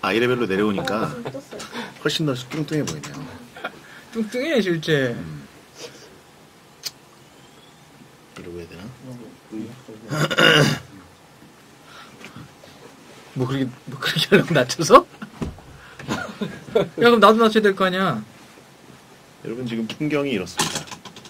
아이레벨로 내려오니까 훨씬 더 뚱뚱해 보이네요. 뚱뚱해 실제. 이러고 해야 되나? 뭐 그렇게 하려고 낮춰서? 야 그럼 나도 낮춰야 될 거 아니야. 여러분 지금 풍경이 이렇습니다.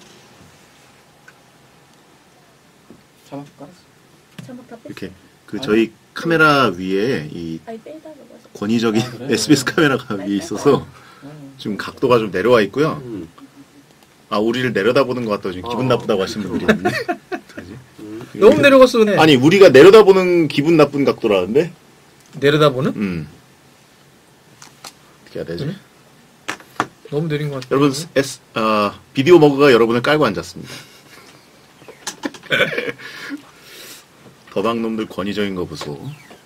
이렇게 그 저희 카메라 위에 이 권위적인 SBS 카메라가 위에 있어서 지금 각도가 좀 내려와 있고요. 아 우리를 내려다보는 것 같다고 지금 기분 나쁘다고 하시는 분들이 있는데 너무 내려갔어 그네. 아니 우리가 내려다보는 기분 나쁜 각도라는데? 내려다보는? 어떻게 해야 되지? 그래? 너무 내린 것 같아. 여러분 비디오 머그가 여러분을 깔고 앉았습니다. 더박놈들 권위적인 거 보소.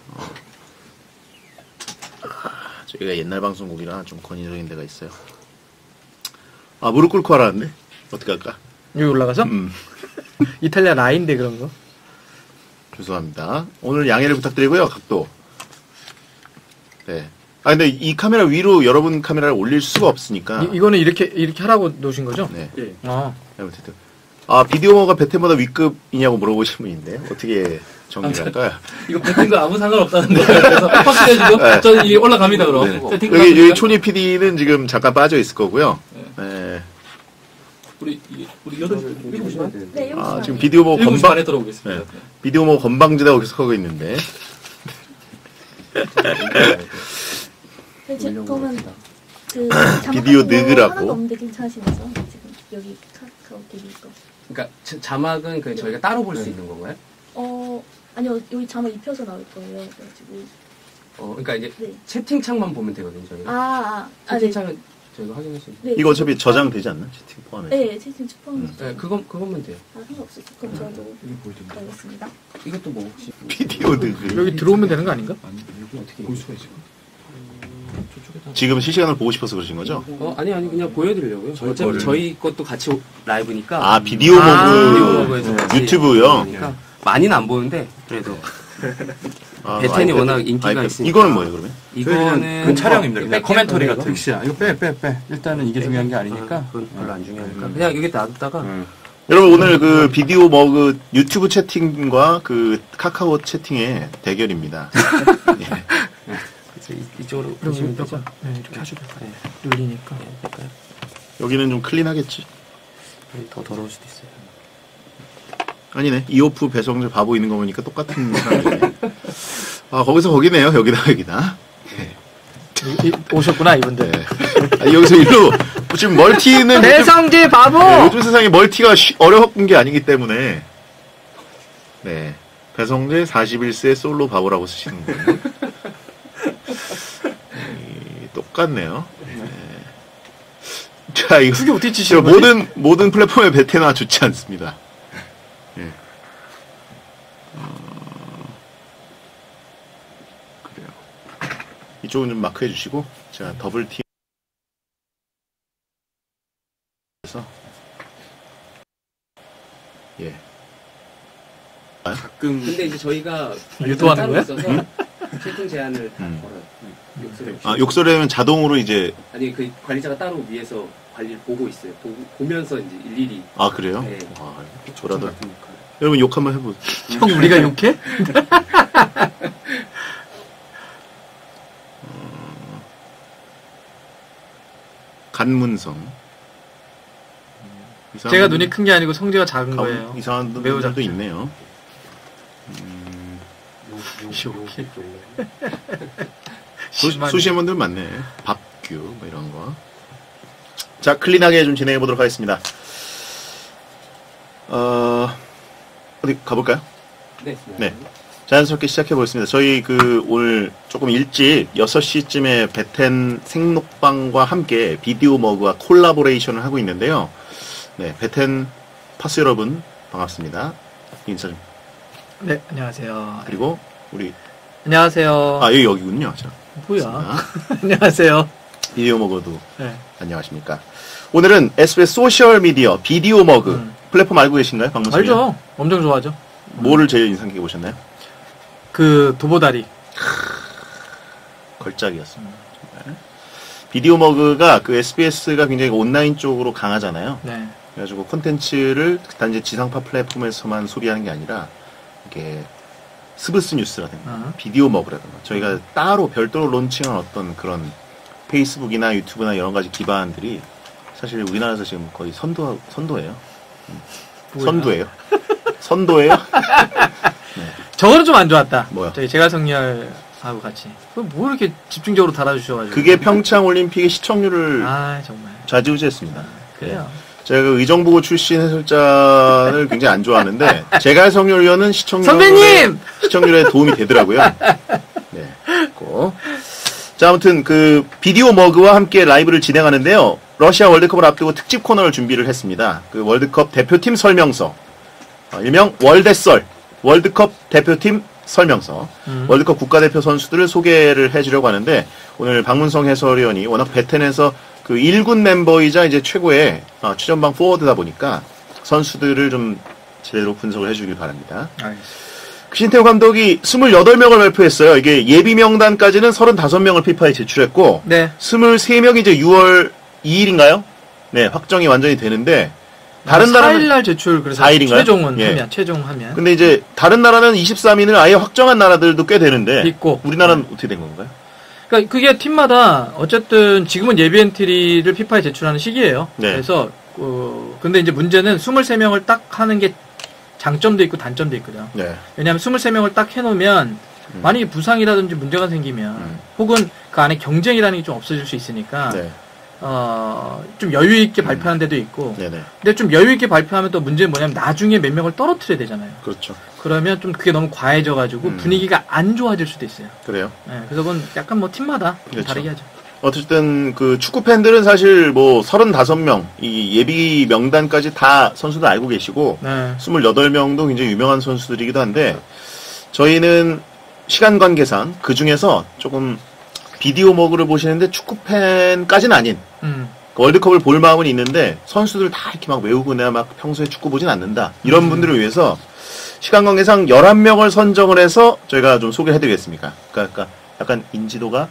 저희가 옛날 방송국이라 좀 권위적인 데가 있어요. 아 무릎 꿇고 하라는데? 어떻게 할까? 여기 올라가서? 이탈리아 라인데 그런 거? 죄송합니다. 오늘 양해를 부탁드리고요. 각도. 네. 아 근데 이 카메라 위로 여러분 카메라를 올릴 수가 없으니까. 이거는 이렇게 하라고 놓으신 거죠? 네. 예. 아 비디오머가 베텐보다 위급이냐고 물어보신 분인데 어떻게 정리를 할까요? 이거 베텐과 아무 상관없다는데. 그래서 확실해지고 저는 이게 올라갑니다 그럼. 네. 여기 초니 PD는 지금 잠깐 빠져 있을 거고요. 네. 우리 7시 네, 아 지금 비디오머 7시 반에 들어오겠습니다. 네. 비디오머 건방지다고 계속 하고 있는데. 그러면 그 비디오 느그라고. 하나도 없는데 괜찮으시면서 지금 여기 카카오 TV 거. 그러니까 자막은 그 저희가 따로 볼 수 있는 건가요? 아니요 여기 자막 입혀서 나올 거예요. 그래가지고. 그러니까 이제 네. 채팅창만 보면 되거든요 저희가. 네. 채팅창은 저희가 확인할 수 있는. 네. 이거 어차피 저장되지 않나? 채팅 포함해서. 네, 채팅 포함해서. 네, 그것만 돼요. 상관없어요. 그럼 저도 알겠습니다. 이것도 뭐 혹시 비디오 느그. 여기 들어오면 되는 거 아닌가? 어떻게 볼 수가 있어? 지금 실시간을 보고 싶어서 그러신 거죠? 아니 그냥 보여드리려고요. 어차피 저희 것도 같이 라이브니까. 아 비디오 비디오머그에서 머그 유튜브요? 그러니까 많이는 안 보는데 그래도 아, 베텐이 워낙 인기가 있으니까. 이거는 뭐예요 그러면? 이거는 그 촬영입니다. 그냥 코멘터리 같은. 픽시야. 이거 빼. 일단은 이게 중요한 게 아니니까. 그건 별로 안 중요하니까 그냥 여기 놔뒀다가. 여러분 오늘 그 비디오 머그 유튜브 채팅과 그 카카오 채팅의 대결입니다. 예. 이쪽으로 그럼 보시면 되죠. 여기다가 이렇게 하셔도 돼요. 눌리니까. 여기는 좀 클린하겠지? 더 더러울 수도 있어요. 아니네. 이오프 배성재 바보 있는 거 보니까 똑같은 사람이네. 아 거기서 거기네요. 여기다. 오셨구나 이분들. 네. 아, 여기서 일로 지금 멀티는 배성재 바보. 네, 요즘 세상에 멀티가 어려운 게 아니기 때문에 네 배성재 41세 솔로 바보라고 쓰시는 거예요. 똑같네요. 네. 자 이거 그게 어떻게 치시는 거지? 모든 플랫폼의 베테나 좋지 않습니다. 네. 그래요. 이쪽은 좀 마크해 주시고 자 더블 T 그래서 예. 가끔 근데 이제 저희가 유도하는 거야? 있어서 채팅 제한을 다 걸어요. 욕설을. 아 욕설하면 자동으로 이제 아니 그 관리자가 따로 위에서 관리를 보고 있어요. 보면서 이제 일일이. 아 그래요? 네. 아 저라도 여러분 욕 한번 해보. 형 우리가 욕해? 간문성. 제가 눈이 큰 게 아니고 성재가 작은 거예요. 이상한 매우 분들도 작죠. 있네요. 수시한 분들 많네. 밥규 뭐 이런 거. 자 클린하게 좀 진행해 보도록 하겠습니다. 어디 가볼까요? 네. 자연스럽게 시작해 보겠습니다. 저희 오늘 조금 일찍 6시쯤에 베텐 생록방과 함께 비디오 머그와 콜라보레이션을 하고 있는데요. 네, 베텐 파스 여러분 반갑습니다. 인사 좀. 네, 안녕하세요. 그리고 우리 안녕하세요. 아 여기군요. 자, 뭐야? 안녕하세요. 비디오 머그도 네. 안녕하십니까? 오늘은 SBS 소셜 미디어 비디오 머그 플랫폼 알고 계신가요, 박문수? 알죠. 엄청 좋아하죠. 뭐를 제일 인상 깊게 보셨나요? 그 도보다리. 걸작이었습니다. 정말. 비디오 머그가 그 SBS가 굉장히 온라인 쪽으로 강하잖아요. 네. 그래가지고 콘텐츠를 단지 지상파 플랫폼에서만 소비하는 게 아니라 이게 스브스 뉴스라든가 비디오 머그라든가 저희가 따로 별도로 론칭한 어떤 그런 페이스북이나 유튜브나 여러 가지 기반들이 사실 우리나라에서 지금 거의 선도예요. 선두예요. 선도예요. 네. 저거는 좀 안 좋았다. 뭐야? 저희 제갈성렬하고 같이. 뭐 이렇게 집중적으로 달아주셔가지고. 그게 평창 올림픽의 시청률을 정말 좌지우지했습니다. 그래요. 제가 그 의정부고 출신 해설자를 굉장히 안 좋아하는데 제갈성렬 의원은 선배님! 시청률에 도움이 되더라고요. 네. 자, 아무튼 그 비디오 머그와 함께 라이브를 진행하는데요. 러시아 월드컵을 앞두고 특집 코너를 준비를 했습니다. 그 월드컵 대표팀 설명서, 일명 월대썰, 월드컵 대표팀 설명서, 월드컵 국가대표 선수들을 소개를 해주려고 하는데 오늘 박문성 해설위원이 워낙 베텐에서 그 1군 멤버이자 이제 최고의 최전방 포워드다 보니까 선수들을 좀 제대로 분석을 해주길 바랍니다. 알겠습니다. 신태호 감독이 28명을 발표했어요. 이게 예비 명단까지는 35명을 피파에 제출했고, 네. 23명이 이제 6월 2일인가요? 네, 확정이 완전히 되는데, 다른 나라는 4일날 제출, 그래서 4일인가요? 최종은 예. 하면, 최종하면. 근데 이제 다른 나라는 23인을 아예 확정한 나라들도 꽤 되는데, 있고. 우리나라는 어떻게 된 건가요? 그러니까 그게 팀마다 어쨌든 지금은 예비 엔트리를 피파에 제출하는 시기예요. 네. 그래서 근데 이제 문제는 23명을 딱 하는 게 장점도 있고 단점도 있거든요. 네. 왜냐하면 23명을 딱 해놓으면 만약에 부상이라든지 문제가 생기면 혹은 그 안에 경쟁이라는 게 좀 없어질 수 있으니까 네. 좀 여유 있게 발표하는 데도 있고. 네네. 근데 좀 여유 있게 발표하면 또 문제는 뭐냐면 나중에 몇 명을 떨어뜨려야 되잖아요. 그렇죠. 그러면 좀 그게 너무 과해져가지고 분위기가 안 좋아질 수도 있어요. 그래요. 네, 그래서 그건 약간 뭐 팀마다 그렇죠. 다르게 하죠. 어쨌든 그 축구 팬들은 사실 뭐 35명 이 예비 명단까지 다 선수들 알고 계시고 네. 28명도 굉장히 유명한 선수들이기도 한데 저희는 시간 관계상 그 중에서 조금 비디오 머그를 보시는데 축구 팬까지는 아닌 월드컵을 볼 마음은 있는데 선수들 다 이렇게 막 외우고 내가 막 평소에 축구 보진 않는다 이런 분들을 위해서 시간 관계상 11명을 선정을 해서 저희가 좀 소개해드리겠습니다. 그러니까 약간 인지도가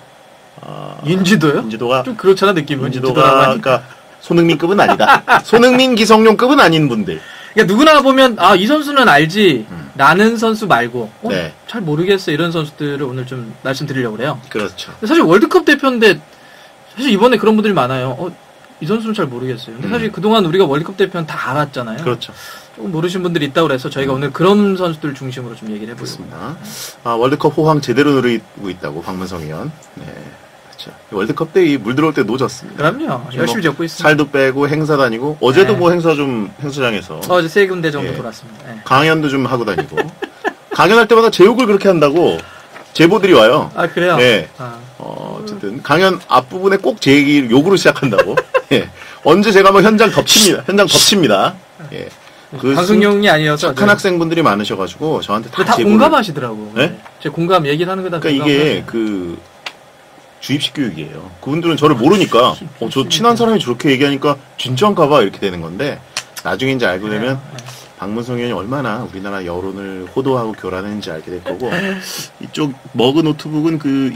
인지도요? 좀 그렇잖아 느낌은. 인지도가 그러니까 손흥민급은 아니다. 손흥민 기성용급은 아닌 분들. 그러니까 누구나 보면 이 선수는 알지. 나는 선수 말고 네. 잘 모르겠어 이런 선수들을 오늘 좀 말씀드리려고 그래요. 그렇죠. 사실 월드컵 대표인데 사실 이번에 그런 분들이 많아요. 이 선수는 잘 모르겠어요. 근데 사실 그동안 우리가 월드컵 대표는 다 알았잖아요. 그렇죠. 조금 모르신 분들이 있다고 그래서 저희가 오늘 그런 선수들 중심으로 좀 얘기를 해보겠습니다. 월드컵 호황 제대로 누리고 있다고 박문성 의원. 네. 그렇죠. 월드컵 때 물 들어올 때 노졌습니다. 그럼요. 열심히 적고 있습니다. 살도 빼고 행사 다니고 어제도 뭐 행사장에서 어제 세 군데 정도 돌았습니다. 네. 강연도 좀 하고 다니고 강연할 때마다 제 욕을 그렇게 한다고 제보들이 와요. 그래요? 네. 어쨌든 강연 앞부분에 꼭 제 얘기 욕으로 시작한다고. 예. 언제 제가 뭐 현장 덮칩니다. 예. 그 방송용이 아니어서 착한 학생분들이 많으셔가지고 저한테 다 공감하시더라고. 네? 제 공감 얘기를 하는 거다. 그러니까 이게 그 주입식 교육이에요. 그분들은 저를 모르니까 저 친한 사람이 저렇게 얘기하니까 진짜인가 봐 이렇게 되는 건데 나중에 이제 알고 되면 박문성 의원이 얼마나 우리나라 여론을 호도하고 교란했는지 알게 될 거고 이쪽 머그 노트북은 그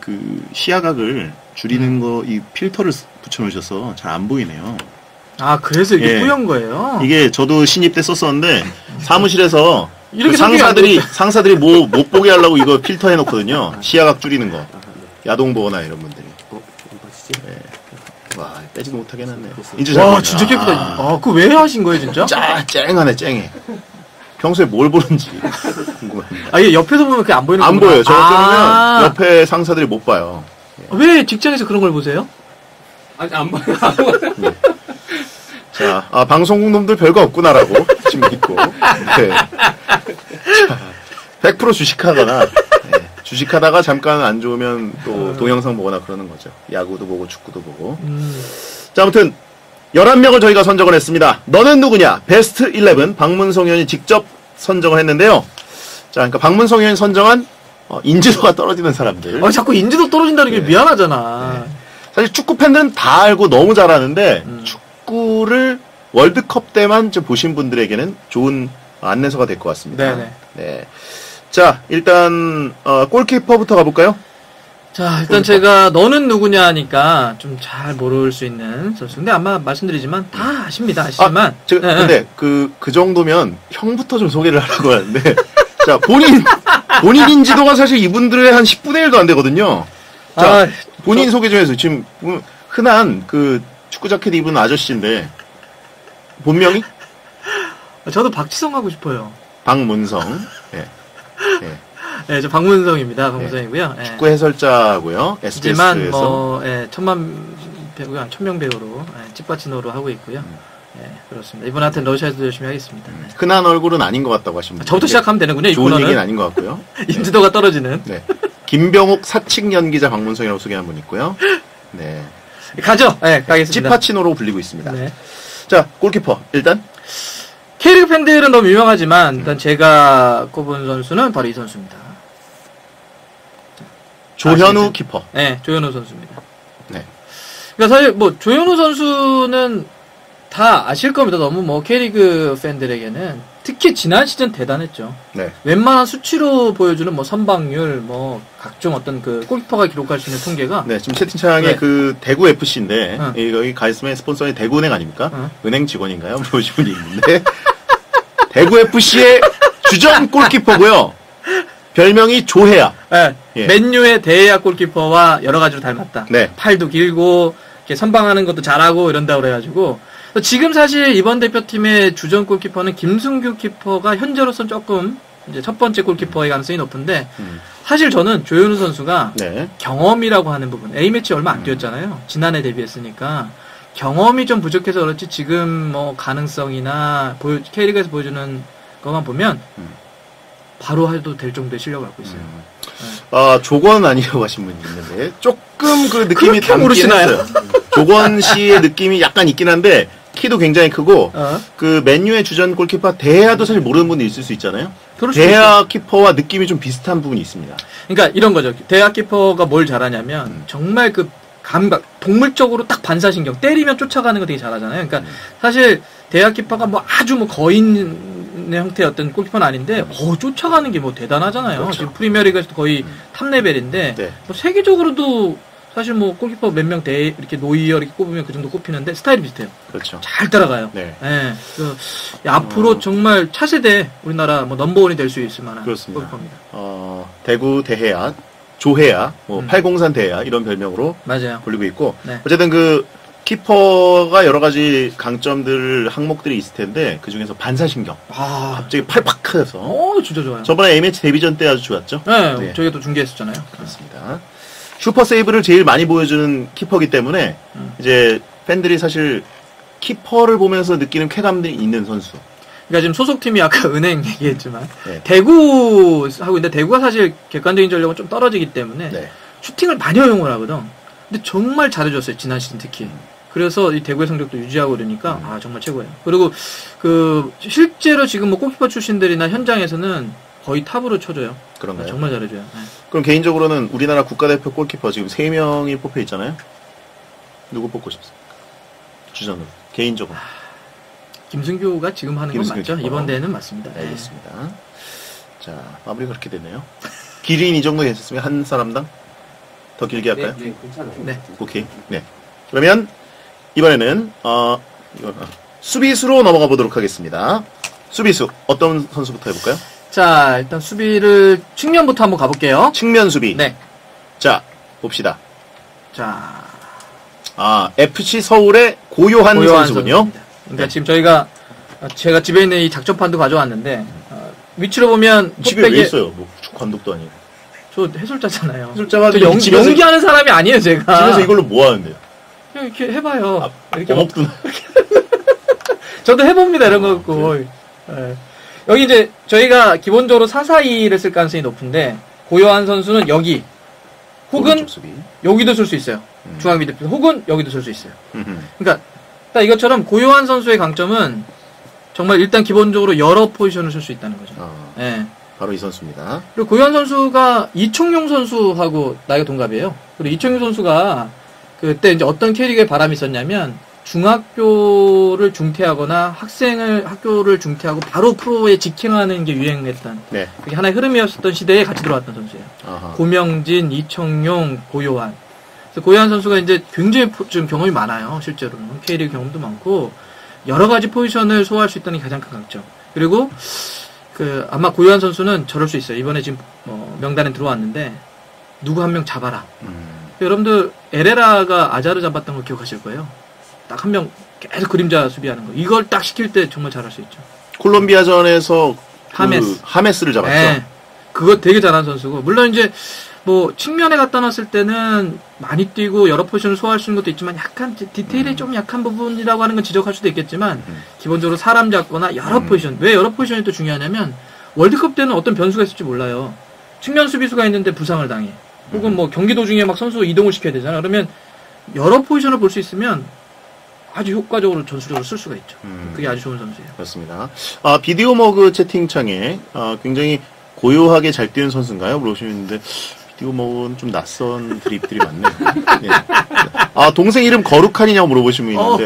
시야각을 줄이는 거 이 필터를 붙여놓으셔서 잘 안 보이네요. 그래서 이게 뿌연 거예요? 이게 저도 신입 때 썼었는데 사무실에서 이렇게 그 상사들이 뭐 못 보게 하려고 이거 필터 해놓거든요. 시야각 줄이는 거. 야동보거나 이런 분들이. 네. 와, 빼지도 못하게 해놨네. 와, 진짜 깨끗하다. 그거 왜 하신 거예요, 진짜? 쨍하네, 쨍해. 평소에 뭘 보는지 궁금합니다. 이게 옆에서 보면 그게 안 보이는 거구나. 안 보여요. 저 때문에 옆에 상사들이 못 봐요. 왜 직장에서 그런 걸 보세요? 안 봐요. 네. 자, 방송국 놈들 별거 없구나라고 지금 믿고. 네. 자, 100% 주식하거나, 주식하다가 잠깐 안 좋으면 또 동영상 보거나 그러는 거죠. 야구도 보고 축구도 보고. 자, 아무튼 11명을 저희가 선정을 했습니다. 너는 누구냐? 베스트 11 박문성 의원이 직접 선정을 했는데요. 자, 그러니까 박문성 의원이 선정한 인지도가 떨어지는 사람들. 자꾸 인지도 떨어진다는 게 미안하잖아. 사실 축구 팬들은 다 알고 너무 잘 아는데 축구를 월드컵 때만 좀 보신 분들에게는 좋은 안내서가 될 것 같습니다. 네네. 네. 자, 일단 골키퍼부터 가볼까요? 자, 일단 제가 너는 누구냐 하니까 좀 잘 모를 수 있는 선수. 근데 아마 말씀드리지만 다 아십니다. 아시지만. 제가 근데 그 정도면 형부터 좀 소개를 하라고 하는데. 자, 본인 인지도가 사실 이분들의 한 10분의 1도 안 되거든요. 자, 본인 소개 좀 해서 지금 흔한 그 축구 자켓 입은 아저씨인데 본명이? 저도 박지성 하고 싶어요. 박문성. 예. 예. 네, 저 박문성입니다. 박문성이고요. 예. 축구 해설자고요. SBS에서. 하지만 뭐 천만 배우가 1000명 배우로 찌빠치노로 하고 있고요. 예, 그렇습니다. 이번한테는 러시아에서 열심히 하겠습니다. 네. 흔한 얼굴은 아닌 것 같다고 하십니다. 저부터 시작하면 되는군요. 좋은 얘기는 아닌 것 같고요. 인지도가 떨어지는. 네. 김병옥 사칙 연기자 박문성이라고 소개한 분 있고요. 네. 가죠. 네, 가겠습니다. 찌파치노로 불리고 있습니다. 네. 자, 골키퍼 일단 K리그 팬들은 너무 유명하지만 일단 제가 꼽은 선수는 바로 이 선수입니다. 조현우 키퍼. 네, 조현우 선수입니다. 네. 그러니까 사실 뭐 조현우 선수는 다 아실 겁니다. 너무 뭐 K리그 팬들에게는 특히 지난 시즌 대단했죠. 네. 웬만한 수치로 보여주는 뭐 선방률, 뭐 각종 어떤 그 골키퍼가 기록할 수 있는 통계가. 네, 지금 채팅창에 네. 그 대구 FC인데 여기 가있으면 스폰서인 대구은행 아닙니까? 은행 직원인가요? 물어보신 분이 있는데 대구 FC의 주전 골키퍼고요. 별명이 조혜야. 네. 예. 맨유의 대야 골키퍼와 여러 가지로 닮았다. 네. 팔도 길고 이렇게 선방하는 것도 잘하고 이런다 그래가지고 지금 사실 이번 대표팀의 주전 골키퍼는 김승규 키퍼가 현재로서는 조금 이제 첫 번째 골키퍼의 가능성이 높은데 사실 저는 조현우 선수가 네. 경험이라고 하는 부분 A매치 얼마 안 뛰었잖아요. 지난해 데뷔했으니까 경험이 좀 부족해서 그렇지 지금 뭐 가능성이나 K리그에서 보여주는 것만 보면 바로 해도 될 정도의 실력을 갖고 있어요. 아, 조건 아니라고 하신 분이 있는데 조금 그 느낌이 담긴 모르시나요? 했어요. 조건 씨의 느낌이 약간 있긴 한데 키도 굉장히 크고 그 맨유의 주전 골키퍼 대야도 사실 모르는 분이 있을 수 있잖아요. 대야 키퍼와 느낌이 좀 비슷한 부분이 있습니다. 그러니까 이런 거죠. 대야 키퍼가 뭘 잘하냐면 정말 그 감각, 동물적으로 딱 반사신경 때리면 쫓아가는 거 되게 잘하잖아요. 그러니까 사실 대야 키퍼가 뭐 아주 뭐 거인의 형태의 어떤 골키퍼는 아닌데 쫓아가는 게 뭐 대단하잖아요. 그렇죠. 지금 프리미어리그에서도 거의 탑 레벨인데 네. 뭐 세계적으로도 사실 뭐 골키퍼 몇 명 이렇게 노이어 이렇게 꼽으면 그 정도 꼽히는데 스타일이 비슷해요. 그렇죠. 잘 따라가요. 네. 네. 앞으로 정말 차세대 우리나라 뭐 넘버원이 될 수 있을 만한 그렇습니다. 골키퍼입니다. 대구 대해야, 조해야, 뭐 팔공산 대해야 이런 별명으로 맞아요. 불리고 있고 네. 어쨌든 그 키퍼가 여러 가지 강점들 항목들이 있을 텐데 그 중에서 반사신경. 갑자기 팔팍 해서. 진짜 좋아요. 저번에 A매치 데뷔전 때 아주 좋았죠. 네, 네. 저희가 또 중계했었잖아요. 그렇습니다. 슈퍼 세이브를 제일 많이 보여주는 키퍼이기 때문에 이제 팬들이 사실 키퍼를 보면서 느끼는 쾌감들이 있는 선수. 그러니까 지금 소속팀이 아까 은행 얘기했지만 네. 대구 하고 있는데 대구가 사실 객관적인 전력은 좀 떨어지기 때문에 네. 슈팅을 많이 허용을 하거든. 근데 정말 잘해줬어요. 지난 시즌 특히. 그래서 이 대구의 성적도 유지하고 그러니까 정말 최고예요. 그리고 그 실제로 지금 뭐 골키퍼 출신들이나 현장에서는 거의 탑으로 쳐줘요. 그런가요? 정말 잘해줘요. 네. 그럼 개인적으로는 우리나라 국가대표 골키퍼 지금 3명이 뽑혀 있잖아요. 누구 뽑고 싶습니까? 주전으로. 개인적으로. 김승규가 지금 하는 건 맞죠? 키퍼. 이번 대회는 맞습니다. 알겠습니다. 자, 마무리가 그렇게 되네요. 길이인 이 정도 괜찮습니까? 한 사람당? 더 길게 할까요? 네, 괜찮아요. 네. 오케이. 네. 그러면 이번에는 수비수로 넘어가 보도록 하겠습니다. 수비수 어떤 선수부터 해볼까요? 자, 일단 수비를 측면부터 한번 가볼게요. 측면 수비. 네. 자, 봅시다. 자, FC 서울의 고요한 선수군요. 선수입니다. 그러니까 지금 제가 집에 있는 이 작전판도 가져왔는데 위치로 보면 집에 왜 있어요? 뭐 감독도 아니고. 저 해설자잖아요. 해설자가 저 연기하는 사람이 아니에요, 제가. 집에서 이걸로 뭐 하는데요? 그냥 이렇게 해봐요. 이렇게 어묵도 저도 해봅니다, 이런 거 갖고. 네. 여기 이제 저희가 기본적으로 4-4-2를 쓸 가능성이 높은데 고요한 선수는 여기 혹은 여기도 쓸 수 있어요. 중앙 미드필더 혹은 여기도 쓸 수 있어요. 그러니까 딱 이것처럼 고요한 선수의 강점은 정말 일단 기본적으로 여러 포지션을 쓸 수 있다는 거죠. 네. 바로 이 선수입니다. 그리고 고요한 선수가 이청용 선수하고 나이가 동갑이에요. 그리고 이청용 선수가 그때 이제 어떤 K리그에 바람이 있었냐면 중학교를 중퇴하거나 학교를 중퇴하고 바로 프로에 직행하는 게 유행했던 네. 그게 하나의 흐름이었던 시대에 같이 들어왔던 선수예요. 아하. 고명진, 이청용, 고요한. 그래서 고요한 선수가 이제 굉장히 좀 경험이 많아요. 실제로는 K리그 경험도 많고 여러 가지 포지션을 소화할 수 있다는 게 가장 큰 강점. 그리고 아마 고요한 선수는 저럴 수 있어요. 이번에 지금 명단에 들어왔는데 누구 한 명 잡아라. 여러분들 에레라가 아자르 잡았던 걸 기억하실 거예요. 딱 한 명 계속 그림자 수비하는 거. 이걸 딱 시킬 때 정말 잘할 수 있죠. 콜롬비아전에서 하메스를 잡았죠. 네. 그거 되게 잘하는 선수고 물론 이제 뭐 측면에 갖다 놨을 때는 많이 뛰고 여러 포지션을 소화할 수 있는 것도 있지만 약간 디테일이 좀 약한 부분이라고 하는 건 지적할 수도 있겠지만 기본적으로 사람 잡거나 여러 포지션. 왜 여러 포지션이 또 중요하냐면 월드컵 때는 어떤 변수가 있을지 몰라요. 측면 수비수가 있는데 부상을 당해. 혹은 뭐 경기 도중에 막 선수 이동을 시켜야 되잖아. 그러면 여러 포지션을 볼 수 있으면 아주 효과적으로 전술적으로 쓸 수가 있죠. 그게 아주 좋은 선수예요. 그렇습니다. 비디오 머그 채팅창에 굉장히 고요하게 잘 뛰는 선수인가요? 물어보시는데 비디오 머그는 좀 낯선 드립들이 많네요. 네. 동생 이름 거룩한이냐고 물어보신 분 있는데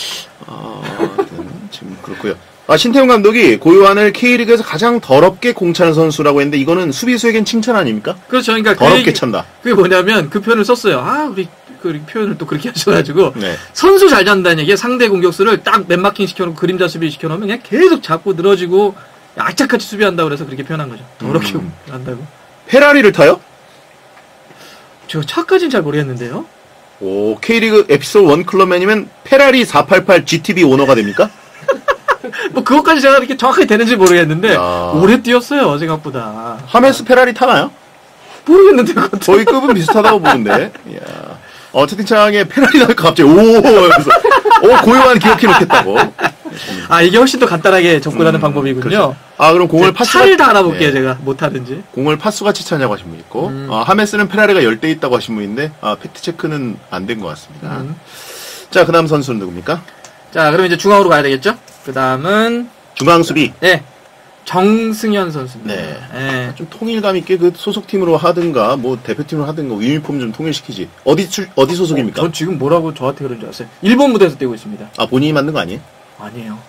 지금 그렇고요. 신태용 감독이 고요한을 K리그에서 가장 더럽게 공차는 선수라고 했는데 이거는 수비수에겐 칭찬 아닙니까? 그렇죠. 그러니까 더럽게 찬다. 그게 뭐냐면 그 표현을 썼어요. 우리 그 표현을 또 그렇게 하셔가지고 네. 선수 잘 잡는다는 얘기에 상대 공격수를 딱 맨마킹 시켜놓고 그림자 수비 시켜놓으면 그냥 계속 잡고 늘어지고 악착같이 수비한다고 그래서 그렇게 표현한 거죠. 더럽게 한다고. 페라리를 타요? 저 차까지는 잘 모르겠는데요. 오, K리그 에피소드 1 클럽맨이면 페라리 488 GTB 오너가 됩니까? 뭐 그것까지 제가 이렇게 정확하게 되는지 모르겠는데 오래 뛰었어요 생각보다. 하메스 페라리 타나요? 모르겠는데 그것도. 거의 급은 비슷하다고 보는데. 이야. 채팅창에 페라리 나니까 갑자기 그래서 고요한 기억해 놓겠다고. 이게 훨씬 더 간단하게 접근하는 방법이군요. 그렇죠. 그럼 공을 파수 차를 다 알아볼게요, 제가. 못하든지. 공을 파수같이 차냐고 하신 분 있고, 하메스는 페라리가 10대 있다고 하신 분인데, 팩트체크는 안 된 것 같습니다. 자, 그 다음 선수는 누굽니까? 자, 그럼 이제 중앙으로 가야 되겠죠? 그 다음은. 중앙수비. 네. 정승현 선수입니다. 네. 네. 좀 통일감 있게 그 소속팀으로 하든가, 뭐 대표팀으로 하든가, 유니폼 좀 통일시키지. 어디 소속입니까? 전 지금 뭐라고 저한테 그런 줄 알았어요. 일본 무대에서 뛰고 있습니다. 본인이 만든 거 아니에요? 아니에요.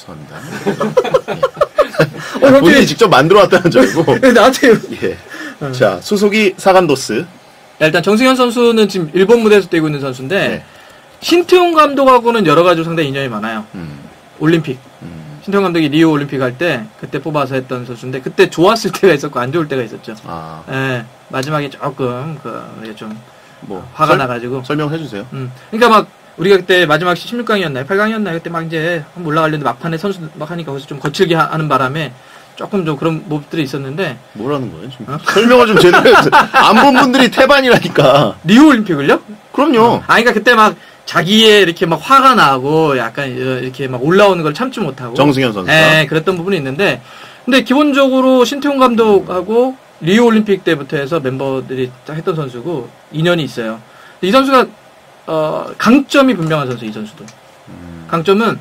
죄송합니다. 본인이 직접 만들어 왔다는 줄 알고. 나한테. 예. 자, 소속이 사간도스. 일단 정승현 선수는 지금 일본 무대에서 뛰고 있는 선수인데, 네. 신태용 감독하고는 여러 가지로 상당히 인연이 많아요. 올림픽. 신태용 감독이 리오 올림픽 할 때, 그때 뽑아서 했던 선수인데, 그때 좋았을 때가 있었고, 안 좋을 때가 있었죠. 예. 마지막에 조금, 화가 나가지고. 설명해 주세요. 그러니까 막, 우리가 그때 마지막 16강이었나요? 8강이었나요? 그때 막 이제 한번 올라가려는데 막판에 선수 막 하니까 거기서 좀 거칠게 하는 바람에 조금 좀 그런 몹들이 있었는데. 뭐라는 거예요? 지금 설명을 좀 제대로 해주세요. 안 본 분들이 태반이라니까. 리오 올림픽을요? 그럼요. 그러니까 그때 막 자기의 이렇게 막 화가 나고 약간 이렇게 막 올라오는 걸 참지 못하고. 정승현 선수가. 네, 그랬던 부분이 있는데. 근데 기본적으로 신태용 감독하고 리오 올림픽 때부터 해서 멤버들이 했던 선수고 인연이 있어요. 이 선수가 강점이 분명한 선수, 이 선수도. 강점은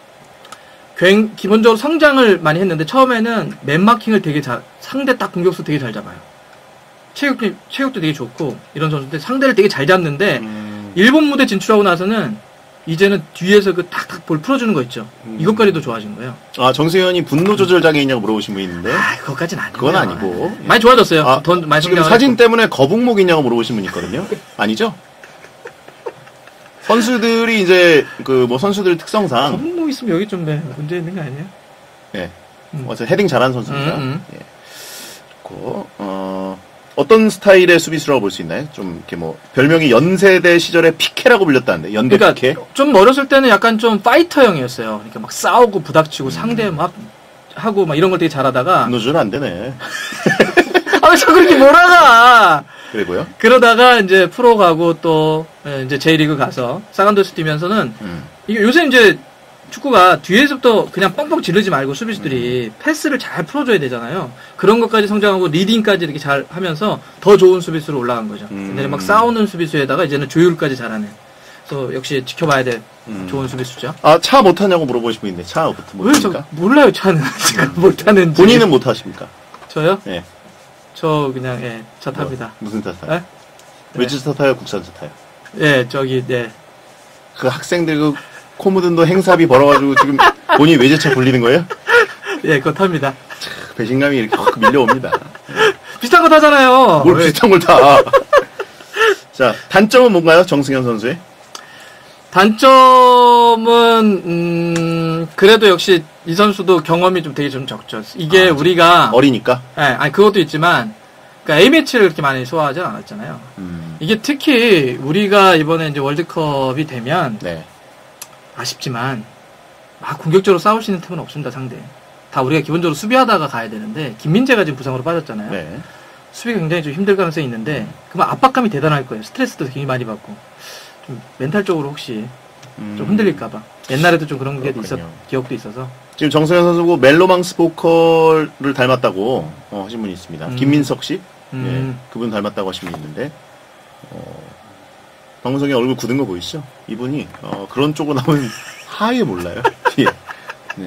기본적으로 성장을 많이 했는데 처음에는 맨마킹을 상대 딱 공격수 되게 잘 잡아요. 체격도 되게 좋고 이런 선수인데 상대를 되게 잘 잡는데 일본 무대 진출하고 나서는 이제는 뒤에서 그 탁탁 볼 풀어주는 거 있죠. 이것까지도 좋아진 거예요. 정승현이 분노 조절 장애있냐고 물어보신 분이 있는데. 그것까지는 아니고. 그건 아니고. 많이 좋아졌어요. 돈 많이 지금 사진 때문에 거북목이냐고 물어보신 분이 있거든요. 아니죠? 선수들이 이제 선수들 특성상 거북목 있으면 여기 좀 문제 있는 거 아니에요? 네. 헤딩 잘하는 선수입니다. 예. 그리고 어떤 스타일의 수비수라고 볼 수 있나요? 좀 이렇게 별명이 연세대 시절에 피케라고 불렸다는데 연대 피케. 좀 어렸을 때는 약간 좀 파이터형이었어요. 그러니까 막 싸우고 부닥치고 상대 막 하고 막 이런 걸 되게 잘하다가. 노절 안 되네. 왜 자꾸 그렇게 몰아가? 그리고요? 그러다가 이제 프로 가고 또 이제 J리그 가서 사간도스 뛰면서는 이게 요새 이제 축구가 뒤에서부터 그냥 뻥뻥 지르지 말고 수비수들이 패스를 잘 풀어줘야 되잖아요. 그런 것까지 성장하고 리딩까지 이렇게 잘 하면서 더 좋은 수비수로 올라간 거죠. 근데 막 싸우는 수비수에다가 이제는 조율까지 잘하는. 그래서 역시 지켜봐야 될 좋은 수비수죠. 차 못하냐고 물어보신 분 있는데 차 어떻게 못합니까? 몰라요, 차는. 제가 못하는지. 본인은 못하십니까? 저요? 네. 저 그냥 차 탑니다. 무슨 차 타요? 네? 외제차 타요? 국산차 타요? 네, 네. 그 학생들 코 묻은 돈 행사비 벌어가지고 지금 본인 외제차 굴리는 거예요? 예, 그렇답니다. 배신감이 이렇게 확 밀려옵니다. 비슷한 거 타잖아요. 뭘 비슷한 걸 타. 자, 단점은 뭔가요? 정승현 선수의? 단점은 그래도 역시 이 선수도 경험이 좀 되게 좀 적죠. 이게 우리가 어리니까? 예, 아니 그것도 있지만 그러니까 A매치를 그렇게 많이 소화하진 않았잖아요. 이게 특히 우리가 이번에 이제 월드컵이 되면 네. 아쉽지만 막 공격적으로 싸울 수 있는 팀은 없습니다. 상대. 다 우리가 기본적으로 수비하다가 가야 되는데 김민재가 지금 부상으로 빠졌잖아요. 네. 수비가 굉장히 좀 힘들 가능성이 있는데 그러면 압박감이 대단할 거예요. 스트레스도 굉장히 많이 받고 좀 멘탈적으로 혹시 좀 흔들릴까봐 옛날에도 좀 그런 게 있었 기억도 있어서 지금 정승현 선수고 멜로망스 보컬을 닮았다고 하신 분이 있습니다. 김민석 씨, 예, 그분 닮았다고 하신 분이 있는데 방송에 얼굴 굳은 거 보이시죠? 이분이 그런 쪽으로 나오면 하얘 몰라요. 예. 네.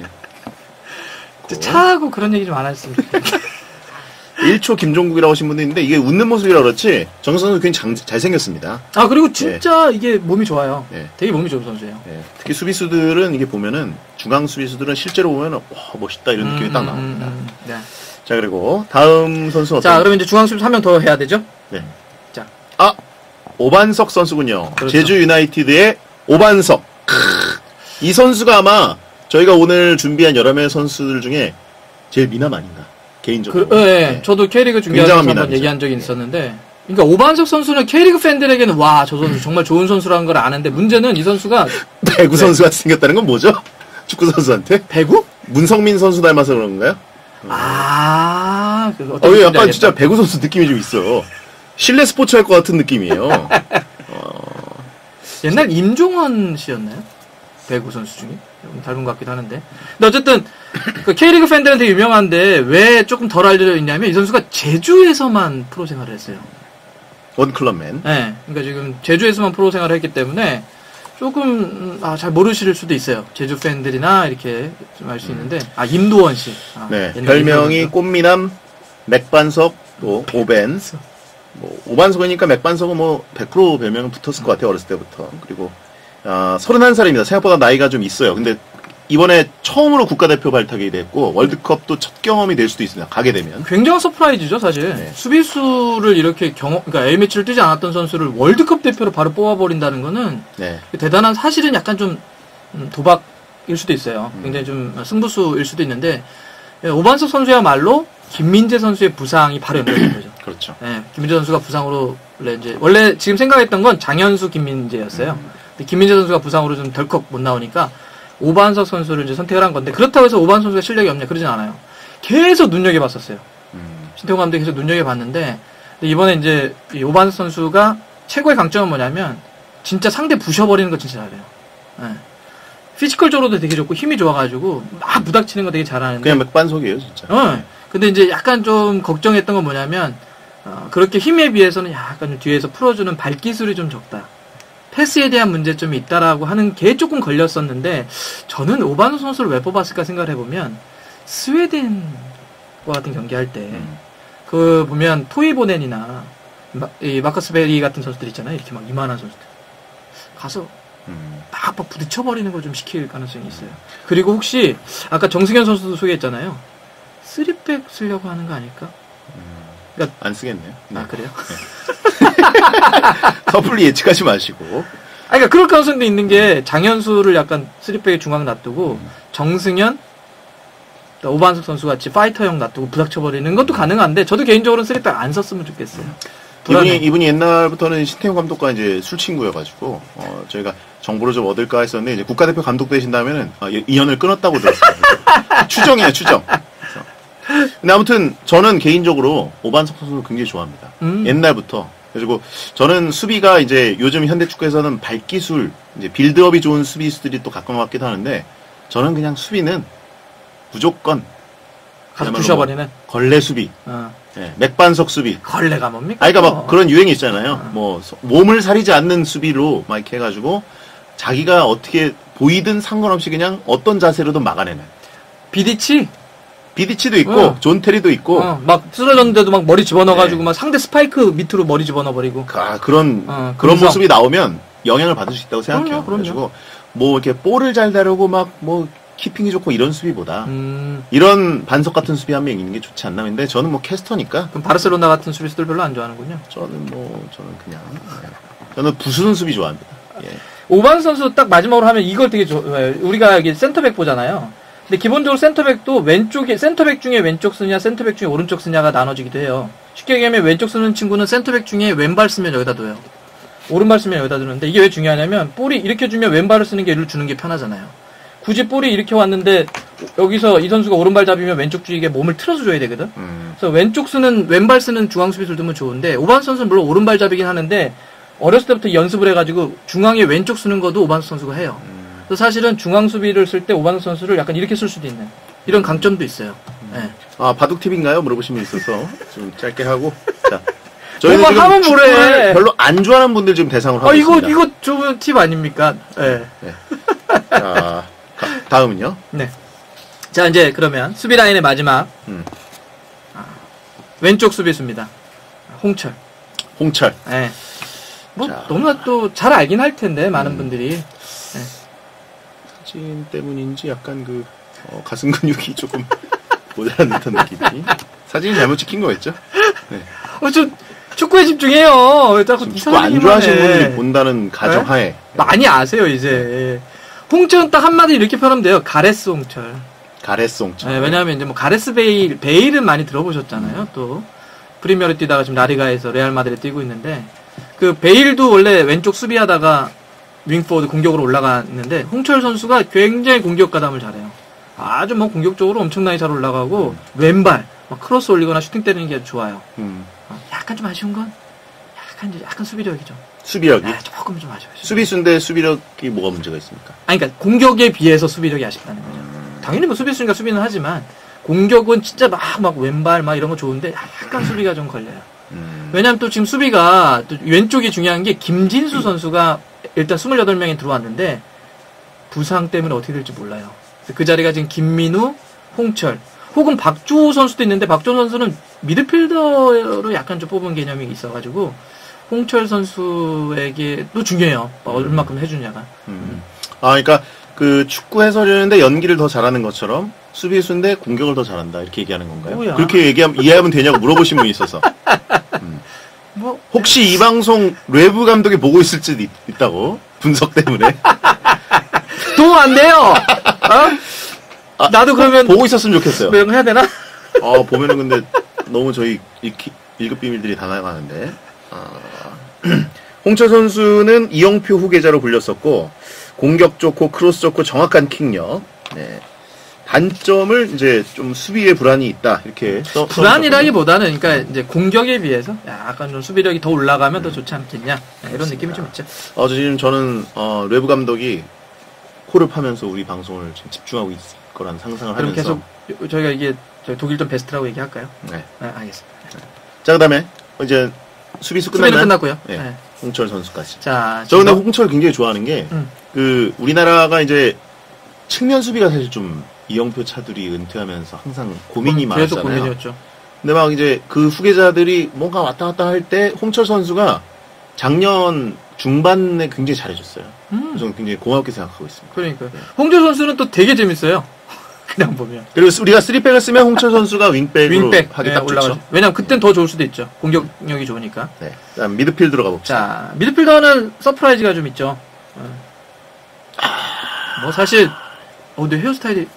차하고 그런 얘기 좀 안 했으면 좋겠어요. 1초 김종국이라고 하신 분도 있는데 이게 웃는 모습이라 그렇지 정승현 선수 굉장히 잘생겼습니다. 아 그리고 진짜 이게 몸이 좋아요. 네. 되게 몸이 좋은 선수예요. 네. 특히 수비수들은 이게 보면은 중앙 수비수들은 실제로 보면은 와 멋있다 이런 느낌이 딱 나옵니다. 네. 자 그리고 다음 선수 자 그러면 이제 중앙 수비수 한 명 더 해야 되죠? 네. 자 오반석 선수군요. 그렇죠. 제주 유나이티드의 오반석. 이 선수가 아마 저희가 오늘 준비한 여러 명의 선수들 중에 제일 미남 아닌가 개인적으로. 네. 저도 K리그 중계하면서 한번 미남이죠. 얘기한 적이 있었는데 그러니까 오반석 선수는 K리그 팬들에게는 와 저 선수 정말 좋은 선수라는 걸 아는데 문제는 이 선수가 배구 선수가 생겼다는 건 뭐죠? 축구 선수한테? 배구? 문성민 선수 닮아서 그런 건가요? 어떤 약간 진짜 배구 선수 느낌이 좀 있어. 실내 스포츠 할 것 같은 느낌이에요. 옛날 임종원 씨였나요? 배구 선수 중에 닮은 것 같기도 하는데. 근데 어쨌든 그 K리그 팬들은 되게 유명한데 왜 조금 덜 알려져 있냐면 이 선수가 제주에서만 프로 생활을 했어요. 원클럽맨. 네, 그러니까 지금 제주에서만 프로 생활을 했기 때문에 조금 잘 모르실 수도 있어요. 제주 팬들이나 이렇게 좀 알 수 있는데 임도원 씨. 네, 별명이 꽃미남, 맥반석, 또 오벤. 뭐 오반석이니까 맥반석은 뭐 100% 별명은 붙었을 것 같아요. 어렸을 때부터. 그리고 31살입니다. 생각보다 나이가 좀 있어요. 근데 이번에 처음으로 국가대표 발탁이 됐고 월드컵도 첫 경험이 될 수도 있습니다. 가게 되면. 굉장한 서프라이즈죠, 사실. 네. 수비수를 이렇게 그러니까 A매치를 뛰지 않았던 선수를 월드컵 대표로 바로 뽑아버린다는 거는 네. 대단한 사실은 약간 좀 도박일 수도 있어요. 굉장히 좀 승부수일 수도 있는데 오반석 선수야말로 김민재 선수의 부상이 바로 연결된 거죠. 그렇죠. 네, 김민재 선수가 부상으로 원래 지금 생각했던 건 장현수 김민재였어요. 근데 김민재 선수가 부상으로 좀 덜컥 못 나오니까 오반석 선수를 이제 선택을 한 건데 그렇다고 해서 오반석 선수가 실력이 없냐 그러진 않아요. 계속 눈여겨봤었어요. 신태용 감독이 계속 눈여겨봤는데 이번에 이제 이 오반석 선수가 최고의 강점은 뭐냐면 진짜 상대 부셔버리는 거 진짜 잘해요. 네. 피지컬적으로도 되게 좋고 힘이 좋아가지고 막 부닥치는 거 되게 잘하는데 그냥 맥반석이에요 진짜. 근데 이제 약간 좀 걱정했던 건 뭐냐면 그렇게 힘에 비해서는 약간 좀 뒤에서 풀어주는 발기술이 좀 적다. 패스에 대한 문제점이 있다라고 하는 게 조금 걸렸었는데 저는 오반석 선수를 왜 뽑았을까 생각을 해보면 스웨덴과 같은 경기할 때 그 보면 토이보넨이나 이 마커스 베리 같은 선수들 있잖아요. 이렇게 막 이만한 선수들 가서 막 부딪혀버리는 걸 좀 시킬 가능성이 있어요. 그리고 혹시 아까 정승현 선수도 소개했잖아요. 3백 쓰려고 하는 거 아닐까? 그러니까 안 쓰겠네요. 네. 그래요? 네. 섣불리 예측하지 마시고. 그러니까 그럴 가능성도 있는 게 장현수를 약간 3백에 중앙 놔두고 정승현, 오반석 선수 같이 파이터형 놔두고 부닥쳐버리는 것도 가능한데 저도 개인적으로는 3백 안 썼으면 좋겠어요. 이분이 옛날부터는 신태용 감독과 이제 술 친구여가지고 저희가 정보를 좀 얻을까 했었는데 이제 국가대표 감독 되신 다음에는 인연을 끊었다고 들었어요. 추정이에요, 추정. 근데 아무튼 저는 개인적으로 오반석 선수를 굉장히 좋아합니다. 옛날부터. 그리고 저는 수비가 이제 요즘 현대 축구에서는 발기술, 이제 빌드업이 좋은 수비수들이 또 가끔 왔기도 하는데 저는 그냥 수비는 무조건 가서 부셔버리는 걸레 수비. 네, 맥반석 수비. 걸레가 뭡니까? 그러니까 막 그런 유행이 있잖아요. 뭐 몸을 사리지 않는 수비로 막 이렇게 해가지고 자기가 어떻게 보이든 상관없이 그냥 어떤 자세로든 막아내는. 비디치도 있고 존 테리도 있고 막 쓰러졌는데도 막 머리 집어넣어가지고 막 상대 스파이크 밑으로 머리 집어넣어버리고 그런 모습이 나오면 영향을 받을 수 있다고 생각해요. 그럼요. 그래가지고 뭐 이렇게 볼을 잘 다루고 막 뭐 키핑이 좋고 이런 수비보다 이런 반석 같은 수비 한 명 있는 게 좋지 않나. 근데 저는 뭐 캐스터니까. 그럼 바르셀로나 같은 수비수들 별로 안 좋아하는군요. 저는 그냥 저는 부수는 수비 좋아합니다. 예. 오반 선수 딱 마지막으로 하면 이걸 되게 좋아해요. 우리가 여기 센터백 보잖아요. 근데 기본적으로 센터백도 왼쪽에 센터백 중에 왼쪽 쓰냐 센터백 중에 오른쪽 쓰냐가 나눠지기도 해요. 쉽게 얘기하면 왼쪽 쓰는 친구는 센터백 중에 왼발 쓰면 여기다 둬요. 오른발 쓰면 여기다 두는데 이게 왜 중요하냐면 볼이 이렇게 주면 왼발을 쓰는 게 얘를 주는 게 편하잖아요. 굳이 볼이 이렇게 왔는데 여기서 이 선수가 오른발 잡이면 왼쪽 주익에 몸을 틀어서 줘야 되거든. 그래서 왼발 쓰는 중앙 수비수를 두면 좋은데 오반 선수는 물론 오른발 잡이긴 하는데 어렸을 때부터 연습을 해가지고 중앙에 왼쪽 쓰는 것도 오반수 선수가 해요. 그래서 사실은 중앙 수비를 쓸 때 오반수 선수를 약간 이렇게 쓸 수도 있는 이런 강점도 있어요. 네. 아 바둑팁인가요? 물어보신 분 있어서 좀 짧게 하고. 자, 저희는 지금 하면 축구를 별로 안 좋아하는 분들 지금 대상으로 하고 있습니다. 이거 좋은 팁 아닙니까? 네. 자, 다음은요? 네. 자 이제 그러면 수비 라인의 마지막 왼쪽 수비수입니다. 홍철. 네. 뭐 자. 너무나 또 잘 알긴 할 텐데 많은 분들이. 네. 사진 때문인지 약간 가슴 근육이 조금 모자란 듯한 느낌이. 사진이 잘못 찍힌 거겠죠? 네. 좀 축구에 집중해요. 왜 자꾸 축구 안 좋아하시는 분들이 본다는 가정하에. 네? 많이 아세요 이제. 홍철은 딱 한마디 이렇게 표현하면 돼요. 가레스 홍철. 네, 왜냐하면 이제 뭐 가레스 베일은 많이 들어보셨잖아요. 또 프리미어를 뛰다가 지금 라리가에서 레알 마드리드 뛰고 있는데 그 베일도 원래 왼쪽 수비하다가 윙포워드 공격으로 올라갔는데 홍철 선수가 굉장히 공격 가담을 잘해요. 아주 뭐 공격적으로 엄청나게 잘 올라가고 왼발 막 크로스 올리거나 슈팅 때리는 게 아주 좋아요. 약간 좀 아쉬운 건 약간 수비력이죠. 수비력이? 네, 조금 좀 아쉬워요. 수비수인데 수비력이 뭐가 문제가 있습니까? 아니, 그러니까 공격에 비해서 수비력이 아쉽다는 거죠. 당연히 뭐 수비수니까 수비는 하지만 공격은 진짜 막 왼발 막 이런 거 좋은데 약간 수비가 좀 걸려요. 왜냐면 또 지금 수비가 또 왼쪽이 중요한 게 김진수 선수가 일단 28명이 들어왔는데 부상 때문에 어떻게 될지 몰라요. 그 자리가 지금 김민우, 홍철 혹은 박주호 선수도 있는데 박주호 선수는 미드필더로 약간 좀 뽑은 개념이 있어가지고 홍철 선수에게도 중요해요. 얼마큼 해주냐가. 그러니까 그 축구 해설이었는데 연기를 더 잘하는 것처럼 수비수인데 공격을 더 잘한다 이렇게 얘기하는 건가요? 뭐야? 그렇게 이해하면 되냐고 물어보신 분이 있어서. 뭐 혹시 이 방송 뇌부 감독이 보고 있을지도 있다고 분석 때문에. 도움 안 돼요. 나도 그러면 보고 있었으면 좋겠어요. 뭐 이런 거 해야 되나? 보면은 근데 너무 저희 1급 비밀들이 다 나가는데. 홍철 선수는 이영표 후계자로 불렸었고 공격 좋고 크로스 좋고 정확한 킥력. 네. 단점을 이제 좀 수비에 불안이 있다 이렇게 불안이라기보다는 그러니까 이제 공격에 비해서 약간 좀 수비력이 더 올라가면 더 좋지 않겠냐 이런 느낌이 좀 있죠. 지금 저는 뇌부 감독이 코를 파면서 우리 방송을 지금 집중하고 있을 거란 상상을 하면서 그럼 계속 저희가 이게 독일전 베스트라고 얘기할까요? 네. 알겠습니다. 자 그다음에 이제 수비수 수비는 끝났고요. 네. 네. 홍철 선수까지. 자, 저 근데 홍철 굉장히 좋아하는 게 우리나라가 이제 측면 수비가 사실 좀 이영표 차들이 은퇴하면서 항상 고민이 많았잖아요. 계속 고민이었죠. 근데 막 이제 그 후계자들이 뭔가 왔다 갔다 할 때 홍철 선수가 작년 중반에 굉장히 잘해줬어요. 그래서 저는 굉장히 고맙게 생각하고 있습니다. 그러니까요. 홍철 선수는 또 되게 재밌어요. 그냥 보면. 그리고 우리가 3백을 쓰면 홍철 선수가 윙백으로 하기 딱 좋죠. 왜냐면 그땐 더 좋을 수도 있죠. 공격력이 좋으니까. 네. 그다음 미드필더로 가봅시다. 자, 미드필더는 서프라이즈가 좀 있죠. 뭐 사실 근데 헤어스타일이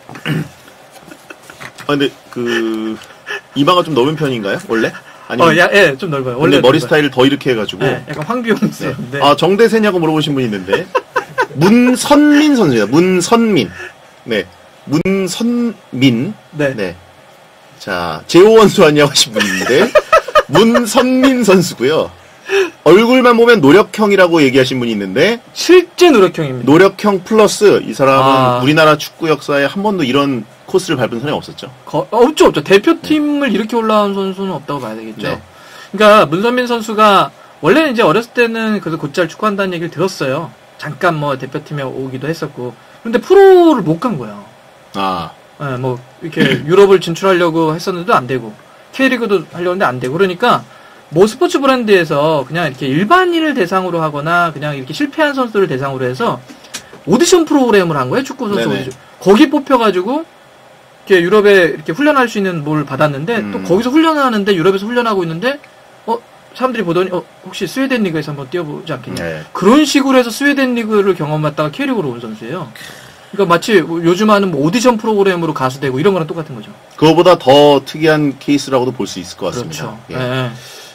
근데 이마가 좀 넓은 편인가요? 원래? 아니면 좀 넓어요. 원래 머리 스타일을 더 이렇게 해가지고. 네, 약간 황비용스. 네. 정대세냐고 물어보신 분이 있는데 문선민 선수입니다. 문선민. 네. 문선민. 네. 네. 자, 제오원수 아니냐고 하신 분이 있는데 문선민 선수고요. 얼굴만 보면 노력형이라고 얘기하신 분이 있는데 실제 노력형입니다. 노력형 플러스 이 사람은 우리나라 축구 역사에 한 번도 이런 코스를 밟은 사람이 없었죠. 없죠. 대표팀을 이렇게 올라온 선수는 없다고 봐야 되겠죠. 네. 그러니까 문선민 선수가 원래는 이제 어렸을 때는 그래도 곧잘 축구한다는 얘기를 들었어요. 잠깐 뭐 대표팀에 오기도 했었고. 그런데 프로를 못 간 거예요. 네, 뭐 이렇게 유럽을 진출하려고 했었는데도 안 되고 K리그도 하려고 했는데 안 되고 그러니까 뭐 스포츠 브랜드에서 그냥 이렇게 일반인을 대상으로 하거나 그냥 이렇게 실패한 선수들을 대상으로 해서 오디션 프로그램을 한 거예요. 축구 선수 네네. 오디션. 거기 뽑혀가지고 이렇게 유럽에 이렇게 훈련할 수 있는 뭘 받았는데 또 거기서 훈련하는데 유럽에서 훈련하고 있는데 사람들이 보더니 혹시 스웨덴 리그에서 한번 뛰어보지 않겠냐. 네. 그런 식으로 해서 스웨덴 리그를 경험했다가 K리그로 온 선수예요. 그러니까 마치 요즘 하는 뭐 오디션 프로그램으로 가수되고 이런 거랑 똑같은 거죠. 그거보다 더 특이한 케이스라고도 볼 수 있을 것 같습니다. 그렇죠. 예. 네.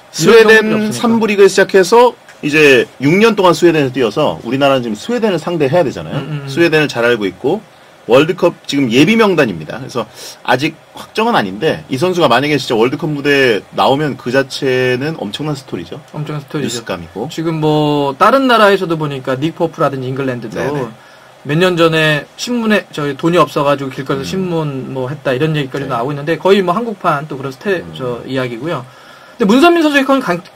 스웨덴 3부 리그에 시작해서 이제 6년 동안 스웨덴에서 뛰어서 우리나라는 지금 스웨덴을 상대해야 되잖아요. 스웨덴을 잘 알고 있고 월드컵 지금 예비 명단입니다. 그래서 아직 확정은 아닌데 이 선수가 만약에 진짜 월드컵 무대에 나오면 그 자체는 엄청난 스토리죠. 엄청난 스토리죠. 뉴스감이고. 지금 뭐 다른 나라에서도 보니까 닉 포프라든지 잉글랜드도 네네. 몇 년 전에 신문에 저희 돈이 없어가지고 길거리에서 신문 뭐 했다 이런 얘기까지 네. 나오고 있는데 거의 뭐 한국판 또 그런 저 이야기고요. 근데 문선민 선수의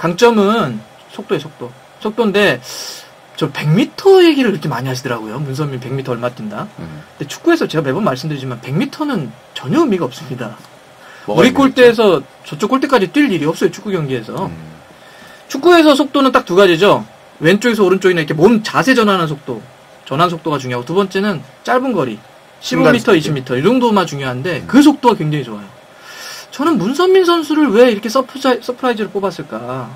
강점은 속도예요, 속도. 속도인데 저 100m 얘기를 이렇게 많이 하시더라고요. 문선민 100m 얼마 뛴다. 근데 축구에서 제가 매번 말씀드리지만 100m는 전혀 의미가 없습니다. 우리 골대에서 저쪽 골대까지 뛸 일이 없어요, 축구 경기에서. 축구에서 속도는 딱 두 가지죠. 왼쪽에서 오른쪽이나 이렇게 몸 자세 전환하는 속도. 전환 속도가 중요하고 두 번째는 짧은 거리. 15m, 20m 이 정도만 중요한데 그 속도가 굉장히 좋아요. 저는 문선민 선수를 왜 이렇게 서프라이즈를 뽑았을까?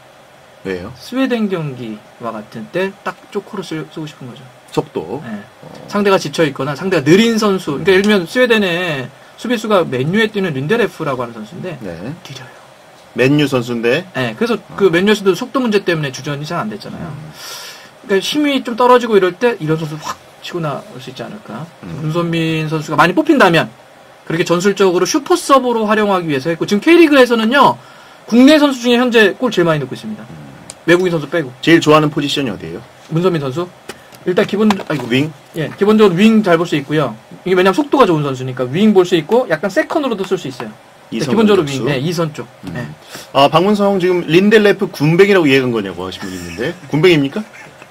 왜요? 스웨덴 경기와 같은 때 딱 쪼코로 쓰고 싶은 거죠. 속도. 네. 상대가 지쳐있거나 상대가 느린 선수. 그러니까 예를 들면 스웨덴의 수비수가 맨유에 뛰는 린데레프라고 하는 선수인데 네. 느려요. 맨유 선수인데. 네. 그래서 그 맨유에서도 속도 문제 때문에 주전이 잘 안 됐잖아요. 그러니까 힘이 좀 떨어지고 이럴 때 이런 선수 확 치고 나올 수 있지 않을까. 문선민 선수가 많이 뽑힌다면 그렇게 전술적으로 슈퍼 서브로 활용하기 위해서 했고 지금 K리그에서는요. 국내 선수 중에 현재 골 제일 많이 넣고 있습니다. 외국인 선수 빼고. 제일 좋아하는 포지션이 어디예요? 문선민 선수? 일단 윙? 예, 기본적으로 윙 잘 볼 수 있고요. 이게 왜냐면 속도가 좋은 선수니까 윙 볼 수 있고 약간 세컨으로도 쓸 수 있어요. 기본적으로 윙, 네, 2선 쪽. 네. 아, 박문성 지금 린델레프 군뱅이라고 이해한 거냐고 하신 분이 있는데 군뱅입니까?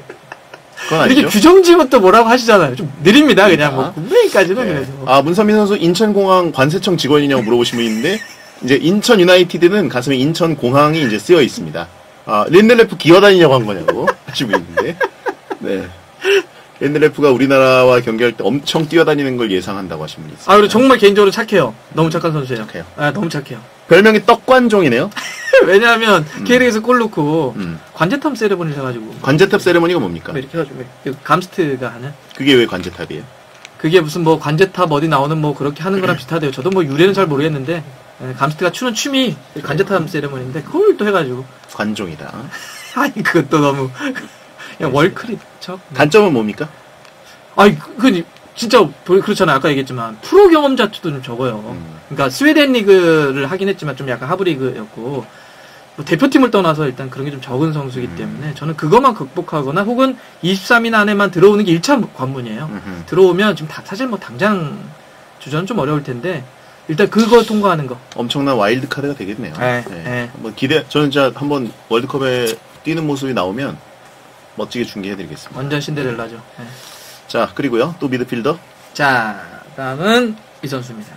그건 아니죠. 이렇게 규정지면 또 뭐라고 하시잖아요. 좀 느립니다. 그냥 뭐 군뱅이까지는 네. 그래도. 아, 문선민 선수 인천공항 관세청 직원이냐고 물어보신 분이 있는데 이제 인천 유나이티드는 가슴에 인천공항이 이제 쓰여 있습니다. 아, 린델레프 기어다니냐고 한 거냐고 하시고 있는데, 네. 린델레프가 우리나라와 경기할 때 엄청 뛰어다니는 걸 예상한다고 하신 분이 있어요. 아, 그리고 정말 개인적으로 착해요. 너무 착한 선수예요. 착해요. 아, 너무 착해요. 별명이 떡관종이네요. 왜냐하면 K리그에서 골 넣고 관제탑 세레머니를 해가지고. 관제탑 세레머니가 뭡니까? 이렇게 해가지고 감스트가 하는. 그게 왜 관제탑이에요? 그게 무슨 뭐 관제탑 어디 나오는 뭐 그렇게 하는 거랑 비슷하대요. 저도 뭐 유래는 잘 모르겠는데 감스트가 추는 춤이 관제탑 세레머니인데 그걸 또 해가지고. 관종이다. 아니 그것도 너무 그냥 월클이죠. 단점은 뭡니까? 아니 그 진짜 그렇잖아요. 아까 얘기했지만 프로 경험 자체도 좀 적어요. 그러니까 스웨덴 리그를 하긴 했지만 좀 약간 하부 리그였고 뭐 대표팀을 떠나서 일단 그런 게 좀 적은 선수이기 때문에 저는 그것만 극복하거나 혹은 23인 안에만 들어오는 게 1차 관문이에요. 들어오면 지금 사실 뭐 당장 주전 좀 어려울 텐데 일단 그거 통과하는 거. 엄청난 와일드 카드가 되겠네요. 네. 한번 저는 진짜 한번 월드컵에 뛰는 모습이 나오면 멋지게 중계해드리겠습니다. 완전 신데렐라죠. 네. 자, 그리고요. 또 미드필더. 자, 다음은 이 선수입니다.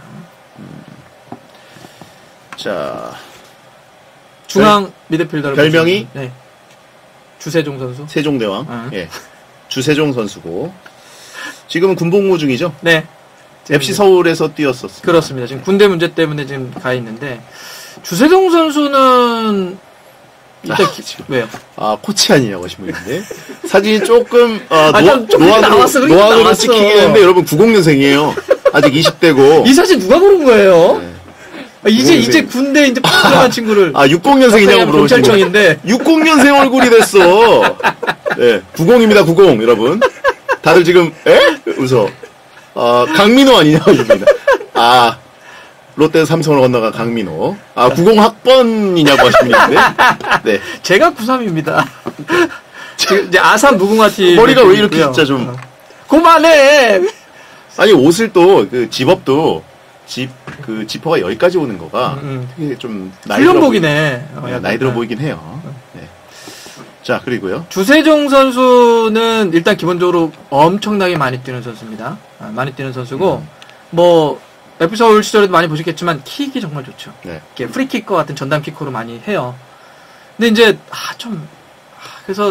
자, 중앙 미드필더를 별명이? 네. 주세종 선수. 세종대왕. 예. 주세종 선수고. 지금은 군복무 중이죠? 네. FC 서울에서 뛰었었습니다. 그렇습니다. 지금 군대 문제 때문에 지금 가 있는데 주세종 선수는 일단 왜요? 아, 코치 아니냐고 하신 분인데 사진이 조금 노안으로 찍히긴 했는데 여러분 90년생이에요. 아직 20대고. 이 사진 누가 고른 거예요? 네. 이제 군대 이제 들어간 친구를. 아, 60년생이냐고 물어보시는 경찰청인데 60년생 얼굴이 됐어. 네, 90입니다. 90 여러분. 다들 지금 웃어. 강민호 아니냐고 하십니다. 아, 롯데 삼성을 건너가 강민호. 아, 90 학번이냐고 하시는데. 네. 제가 93입니다. 지금 이제 아산 무궁화팀. 머리가 왜 이렇게 진짜 좀. 그만해! 아니, 옷을 또, 집업도, 지퍼가 여기까지 오는 거가 되게 좀 훈련복이네. 나이 들어 보이긴 해요. 네. 자, 그리고요. 주세종 선수는 일단 기본적으로 엄청나게 많이 뛰는 선수입니다. 많이 뛰는 선수고, 뭐, FC 서울 시절에도 많이 보셨겠지만, 킥이 정말 좋죠. 네. 이렇게 프리킥과 같은 전담 킥으로 많이 해요. 근데 이제, 그래서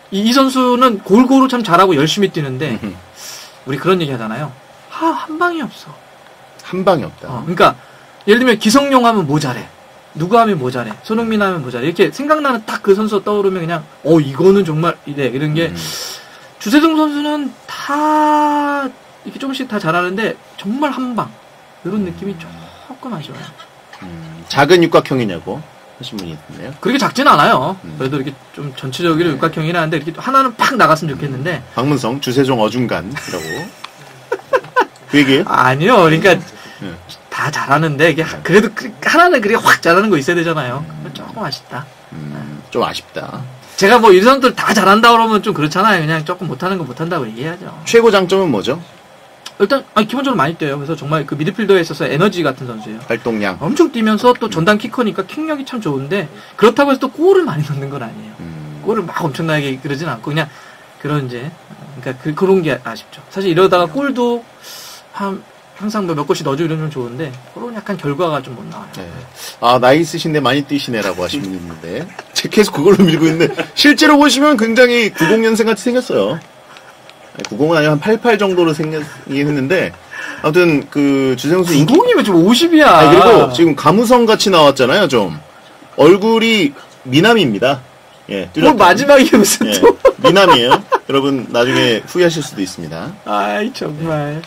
이 선수는 골고루 참 잘하고 열심히 뛰는데 우리 그런 얘기 하잖아요. 한 방이 없어. 한 방이 없다. 그러니까 예를 들면 기성용 하면 뭐 잘해. 누가 하면 뭐 잘해. 손흥민 하면 뭐 잘해. 이렇게 생각나는 딱 그 선수 떠오르면 그냥 이거는 정말 이래. 이런 게 주세종 선수는 다 이렇게 조금씩 다 잘하는데 정말 한 방. 이런 느낌이 조금 아쉬워요. 작은 육각형이냐고 하신 분이 있네요. 그렇게 작진 않아요. 그래도 이렇게 좀 전체적으로 육각형이긴 한데 이렇게 하나는 팍 나갔으면 좋겠는데. 박문성, 주세종 어중간이라고. 그 얘기예요? 아니요. 그러니까 다 잘하는데 이게 그래도 하나는 그렇게 확 잘하는 거 있어야 되잖아요. 조금 아쉽다. 좀 아쉽다. 제가 뭐 이 선수들 다 잘한다 그러면 좀 그렇잖아요. 그냥 조금 못하는 거 못한다고 얘기해야죠. 최고 장점은 뭐죠? 일단 기본적으로 많이 뛰어요. 그래서 정말 그 미드필더에 있어서 에너지 같은 선수예요. 활동량. 엄청 뛰면서 또 전담 키커니까 킥력이 참 좋은데 그렇다고 해서 또 골을 많이 넣는 건 아니에요. 골을 막 엄청나게 그러진 않고 그냥 그런 이제 그러니까 그런 게 아쉽죠. 사실 이러다가 골도 항상 몇 골씩 넣어주고 이러면 좋은데 그런 약간 결과가 좀 못 나와요. 네. 나이 있으신데 많이 뛰시네라고 하시는 분이 있는데 제가 계속 그걸로 밀고 있는데 실제로 보시면 굉장히 90년생 같이 생겼어요. 90은 아니고 한 88 정도로 생기긴 했는데 아무튼 그 주세종 선수 90이면 좀 50이야. 그리고 지금 가무성 같이 나왔잖아요. 좀 얼굴이 미남입니다. 예, 뭘 마지막에 무슨 또 미남이에요. 여러분 나중에 후회하실 수도 있습니다. 아이 정말.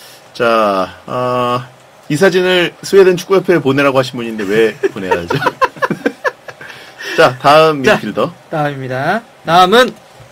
자, 이 사진을 스웨덴 축구협회에 보내라고 하신 분인데 왜 보내야죠? 자, 다음 미드필더. 다음입니다. 다음은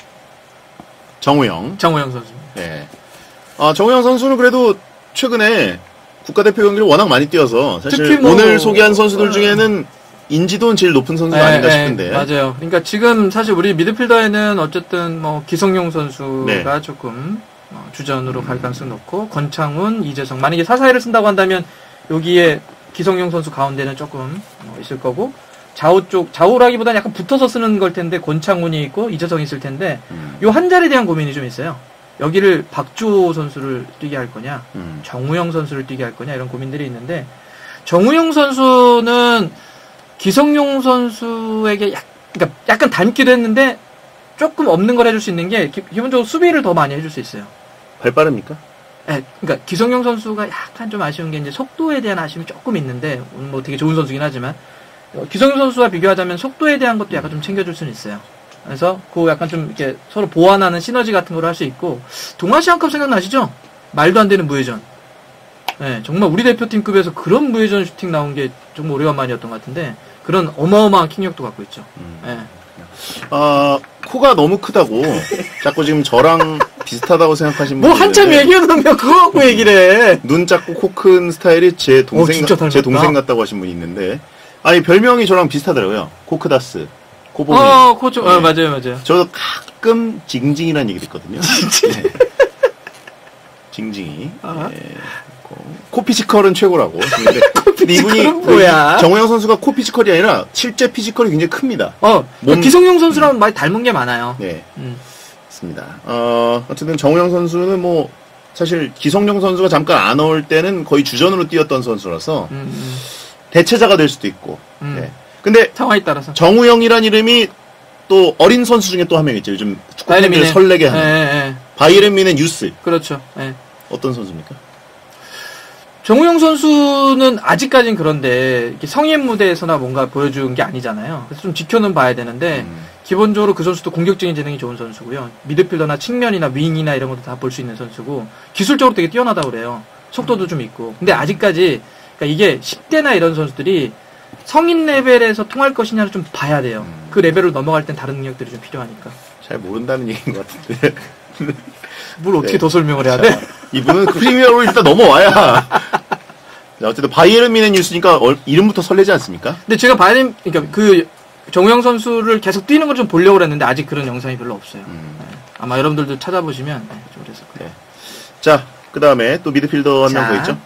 정우영 선수. 네. 정우영 선수는 그래도 최근에 국가대표 경기를 워낙 많이 뛰어서 사실 오늘 소개한 선수들 중에는 인지도는 제일 높은 선수가 아닌가 싶은데. 맞아요. 그러니까 지금 사실 우리 미드필더에는 어쨌든 뭐 기성용 선수가 조금 주전으로 갈 가능성이 높고 권창훈, 이재성 만약에 사사이를 쓴다고 한다면 여기에 기성용 선수 가운데는 조금 있을 거고 좌우라기보다는 약간 붙어서 쓰는 걸 텐데 권창훈이 있고 이재성이 있을 텐데 요 한 자리에 대한 고민이 좀 있어요. 여기를 박주호 선수를 뛰게 할 거냐, 정우영 선수를 뛰게 할 거냐 이런 고민들이 있는데 정우영 선수는 기성용 선수에게 그러니까 약간 닮기도 했는데 조금 없는 걸 해줄 수 있는 게 기본적으로 수비를 더 많이 해줄 수 있어요. 발 빠릅니까? 네, 그러니까 기성용 선수가 약간 좀 아쉬운 게 이제 속도에 대한 아쉬움이 조금 있는데 뭐 되게 좋은 선수긴 하지만 기성용 선수와 비교하자면 속도에 대한 것도 약간 좀 챙겨줄 수는 있어요. 그래서 그 약간 좀 이렇게 서로 보완하는 시너지 같은 걸 할 수 있고 동아시안컵 생각나시죠? 말도 안 되는 무회전. 네, 정말 우리 대표팀급에서 그런 무회전 슈팅 나온 게 정말 오래간만이었던 것 같은데 그런 어마어마한 킥력도 갖고 있죠. 네. 코가 너무 크다고 자꾸 지금 저랑 비슷하다고 생각하시는 뭐 한참 얘기하면 그거 갖고 얘기를 해. 눈 작고 코 큰 스타일이 제 동생 같다고 하신 분이 있는데 아니 별명이 저랑 비슷하더라고요. 코크다스, 코보미. 맞아요. 저도 가끔 징징이라는 얘기를 했거든요. 네. 징징이. 네. 코피지컬은 최고라고. 근데 이분이 뭐야? 정우영 선수가 코피지컬이 아니라 실제 피지컬이 굉장히 큽니다. 기성용 선수랑 많이 닮은 게 많아요. 네. 맞습니다. 어쨌든 정우영 선수는 뭐 사실 기성용 선수가 잠깐 안 올 때는 거의 주전으로 뛰었던 선수라서 대체자가 될 수도 있고. 네. 근데 상황에 따라서 정우영이란 이름이 또 어린 선수 중에 또 한 명 있죠. 요즘 축구 팬들 설레게 하는 바이에른 뮌헨 유스. 그렇죠. 어떤 선수입니까? 정우영 선수는 아직까진 그런데 이렇게 성인 무대에서나 뭔가 보여준 게 아니잖아요. 그래서 좀 지켜는 봐야 되는데 기본적으로 그 선수도 공격적인 재능이 좋은 선수고요. 미드필더나 측면이나 윙이나 이런 것도 다 볼 수 있는 선수고 기술적으로 되게 뛰어나다고 그래요. 속도도 좀 있고. 근데 아직까지 그러니까 이게 10대나 이런 선수들이 성인 레벨에서 통할 것이냐를 좀 봐야 돼요. 그 레벨을 넘어갈 땐 다른 능력들이 좀 필요하니까. 잘 모른다는 얘기인 것 같은데. 뭘 어떻게 더 설명을 해야 돼? 이분은 프리미어로 일단 넘어와야. 어쨌든 바이에른 뮌헨 뉴스니까 이름부터 설레지 않습니까? 근데 제가 그러니까 그 정우영 선수를 계속 뛰는 걸 좀 보려고 했는데 아직 그런 영상이 별로 없어요. 아마 여러분들도 찾아보시면 좀 그랬을 거예요. 자, 그 다음에 또 미드필더 한 명 더 있죠?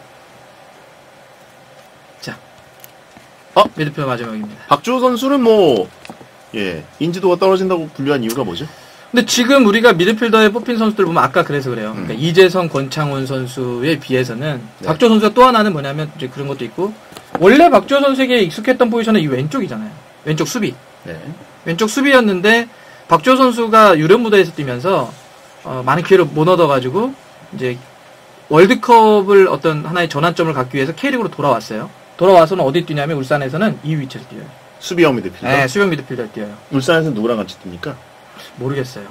자, 미드필더 마지막입니다. 박주호 선수는 뭐 인지도가 떨어진다고 분류한 이유가 뭐죠? 근데 지금 우리가 미드필더에 뽑힌 선수들 보면 아까 그래서 그래요. 그러니까 이재성, 권창훈 선수에 비해서는 박주호 선수가 또 하나는 뭐냐면 이제 그런 것도 있고 원래 박주호 선수에게 익숙했던 포지션은 이 왼쪽이잖아요. 왼쪽 수비. 왼쪽 수비였는데 박주호 선수가 유럽 무대에서 뛰면서 많은 기회를 못 얻어가지고 이제 월드컵을 어떤 하나의 전환점을 갖기 위해서 K리그로 돌아왔어요. 돌아와서는 어디 뛰냐면 울산에서는 2위 위치에서 뛰어요. 수비형 미드필더? 네, 수비형 미드필더 뛰어요. 울산에서는 누구랑 같이 뜁니까? 모르겠어요.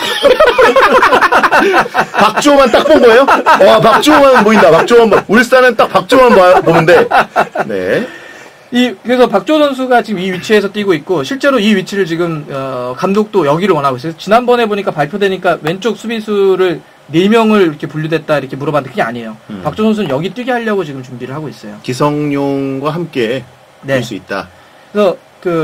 박주호만 딱 본 거예요? 와, 박주호만 보인다. 박주호만. 울산은 딱 박주호만 보는데. 네. 그래서 박주호 선수가 지금 이 위치에서 뛰고 있고, 실제로 이 위치를 지금, 감독도 여기를 원하고 있어요. 지난번에 보니까 발표되니까 왼쪽 수비수를 4명을 이렇게 분류됐다 이렇게 물어봤는데 그게 아니에요. 박주호 선수는 여기 뛰게 하려고 지금 준비를 하고 있어요. 기성용과 함께 뛸 수 있다. 그래서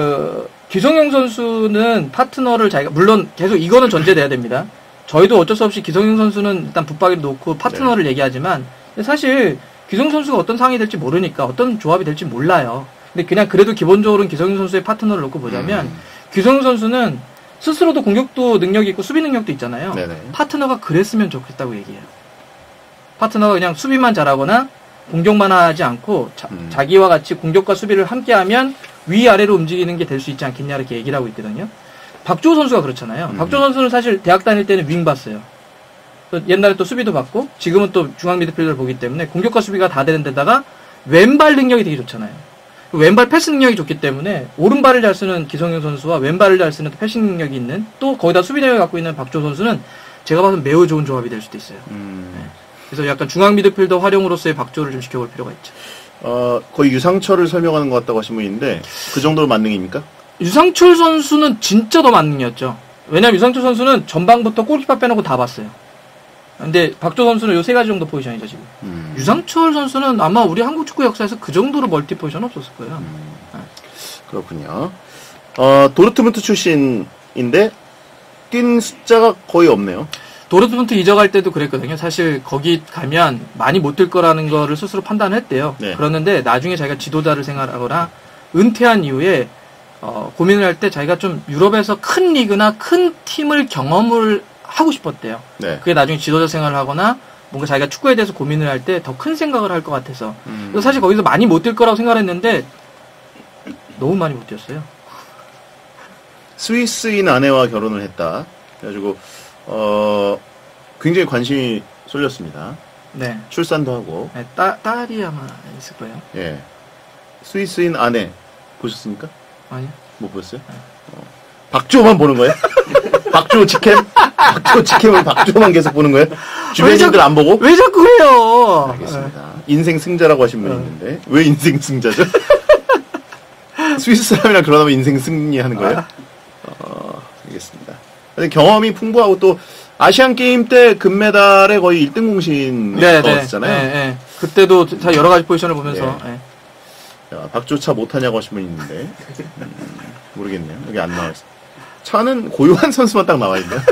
기성용 선수는 파트너를 자기가, 물론 계속 이거는 전제돼야 됩니다. 저희도 어쩔 수 없이 기성용 선수는 일단 붙박이를 놓고 파트너를 얘기하지만, 사실 기성용 선수가 어떤 상황이 될지 모르니까 어떤 조합이 될지 몰라요. 근데 그냥 그래도 기본적으로는 기성용 선수의 파트너를 놓고 보자면, 기성용 선수는 스스로도 공격도 능력이 있고 수비 능력도 있잖아요. 네네. 파트너가 그랬으면 좋겠다고 얘기해요. 파트너가 그냥 수비만 잘하거나 공격만 하지 않고 자기와 같이 공격과 수비를 함께하면 위아래로 움직이는 게 될 수 있지 않겠냐 이렇게 얘기를 하고 있거든요. 박주호 선수가 그렇잖아요. 박주호 선수는 사실 대학 다닐 때는 윙 봤어요. 옛날에 또 수비도 봤고 지금은 또 중앙 미드필더를 보기 때문에 공격과 수비가 다 되는 데다가 왼발 능력이 되게 좋잖아요. 왼발 패스 능력이 좋기 때문에 오른발을 잘 쓰는 기성용 선수와 왼발을 잘 쓰는 패스 능력이 있는 또 거기다 수비 능력을 갖고 있는 박주호 선수는 제가 봐서는 매우 좋은 조합이 될 수도 있어요. 네. 그래서 약간 중앙 미드필더 활용으로서의 박주호를 좀 지켜볼 필요가 있죠. 거의 유상철을 설명하는 것 같다고 하신 분인데 그 정도로 만능입니까? 유상철 선수는 진짜 더 만능이었죠. 왜냐면 유상철 선수는 전방부터 골키퍼 빼놓고 다 봤어요. 근데 박주호 선수는 요 3가지 정도 포지션이죠, 지금. 유상철 선수는 아마 우리 한국 축구 역사에서 그 정도로 멀티 포지션 없었을 거예요. 네. 그렇군요. 도르트문트 출신인데 뛴 숫자가 거의 없네요. 도르트문트 이적할 때도 그랬거든요. 사실 거기 가면 많이 못 뛸 거라는 거를 스스로 판단을 했대요. 네. 그러는데 나중에 자기가 지도자를 생활하거나 은퇴한 이후에 고민을 할 때 자기가 좀 유럽에서 큰 리그나 큰 팀을 경험을 하고 싶었대요. 네. 그게 나중에 지도자 생활을 하거나 뭔가 자기가 축구에 대해서 고민을 할 때 더 큰 생각을 할 것 같아서. 그래서 사실 거기서 많이 못 뛸 거라고 생각했는데 너무 많이 못 뛰었어요. 스위스인 아내와 결혼을 했다. 그래가지고 굉장히 관심이 쏠렸습니다. 네. 출산도 하고. 네, 딸이 아마 있을 거예요. 예. 스위스인 아내 보셨습니까? 아니요. 못 보셨어요? 네. 박주호만 보는 거예요? 박주호 직캠? 박주호 직캠을 박주호만 계속 보는 거예요? 주변인들 안 보고? 왜 자꾸 해요? 알겠습니다. 인생 승자라고 하신 분이 있는데 왜 인생 승자죠? 스위스 사람이랑 결혼하면 인생 승리하는 거예요? 알겠습니다. 경험이 풍부하고 또 아시안 게임 때 금메달에 거의 1등 공신을 넣었잖아요. 네. 그때도 다 여러 가지 포지션을 보면서. 네. 야, 박조차 못하냐고 하신 분이 있는데 모르겠네요. 여기 안 나와있어요. 차는 고요한 선수만 딱 나와 있네요.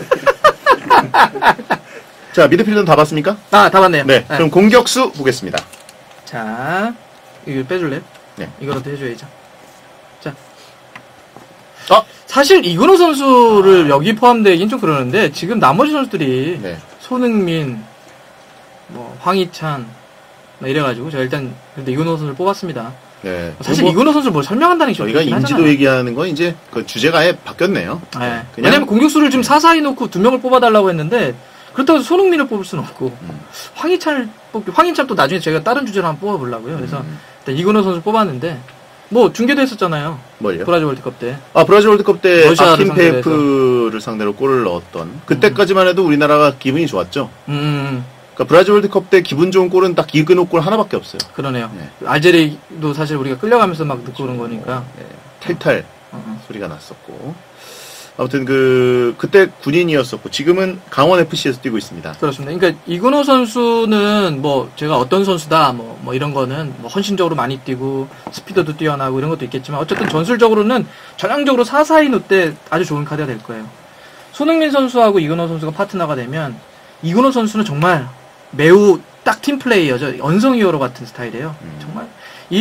자, 미드필더는 다 봤습니까? 다 봤네요. 네, 그럼 공격수 보겠습니다. 자, 이거 빼줄래요? 네. 이거라도 해줘야죠. 자. 사실 이근호 선수를 여기 포함되긴 좀 그러는데 지금 나머지 선수들이 손흥민, 황희찬 이래가지고 제가 일단 근데 이근호 선수를 뽑았습니다. 네. 사실 이근호 선수를 뭘 설명한다는 게 저희가 인지도 하잖아요. 얘기하는 건 이제 그 주제가 아예 바뀌었네요. 네. 왜냐면 공격수를 좀 사사히 놓고 2명을 뽑아달라고 했는데 그렇다고 해서 손흥민을 뽑을 수는 없고 황희찬을 뽑기 황희찬 또 나중에 제가 다른 주제로 한번 뽑아보려고요. 그래서 일단 이근호 선수 뽑았는데 중계도 했었잖아요. 뭘요? 브라질 월드컵 때. 브라질 월드컵 때 아킨 페이프를 상대로 골을 넣었던 그때까지만 해도 우리나라가 기분이 좋았죠. 그러니까 브라질 월드컵 때 기분 좋은 골은 딱 이근호 골 하나밖에 없어요. 그러네요. 네. 알제리도 사실 우리가 끌려가면서 막 듣고 그런 거니까. 탈탈 소리가 났었고. 아무튼 그때 군인이었었고 지금은 강원 FC에서 뛰고 있습니다. 그렇습니다. 그러니까 이근호 선수는 제가 어떤 선수다 이런 거는 헌신적으로 많이 뛰고 스피드도 뛰어나고 이런 것도 있겠지만 어쨌든 전술적으로는 전향적으로 사사히 놓을 때 아주 좋은 카드가 될 거예요. 손흥민 선수하고 이근호 선수가 파트너가 되면 이근호 선수는 정말 매우 딱 팀 플레이어죠. 언성 히어로 같은 스타일이에요. 정말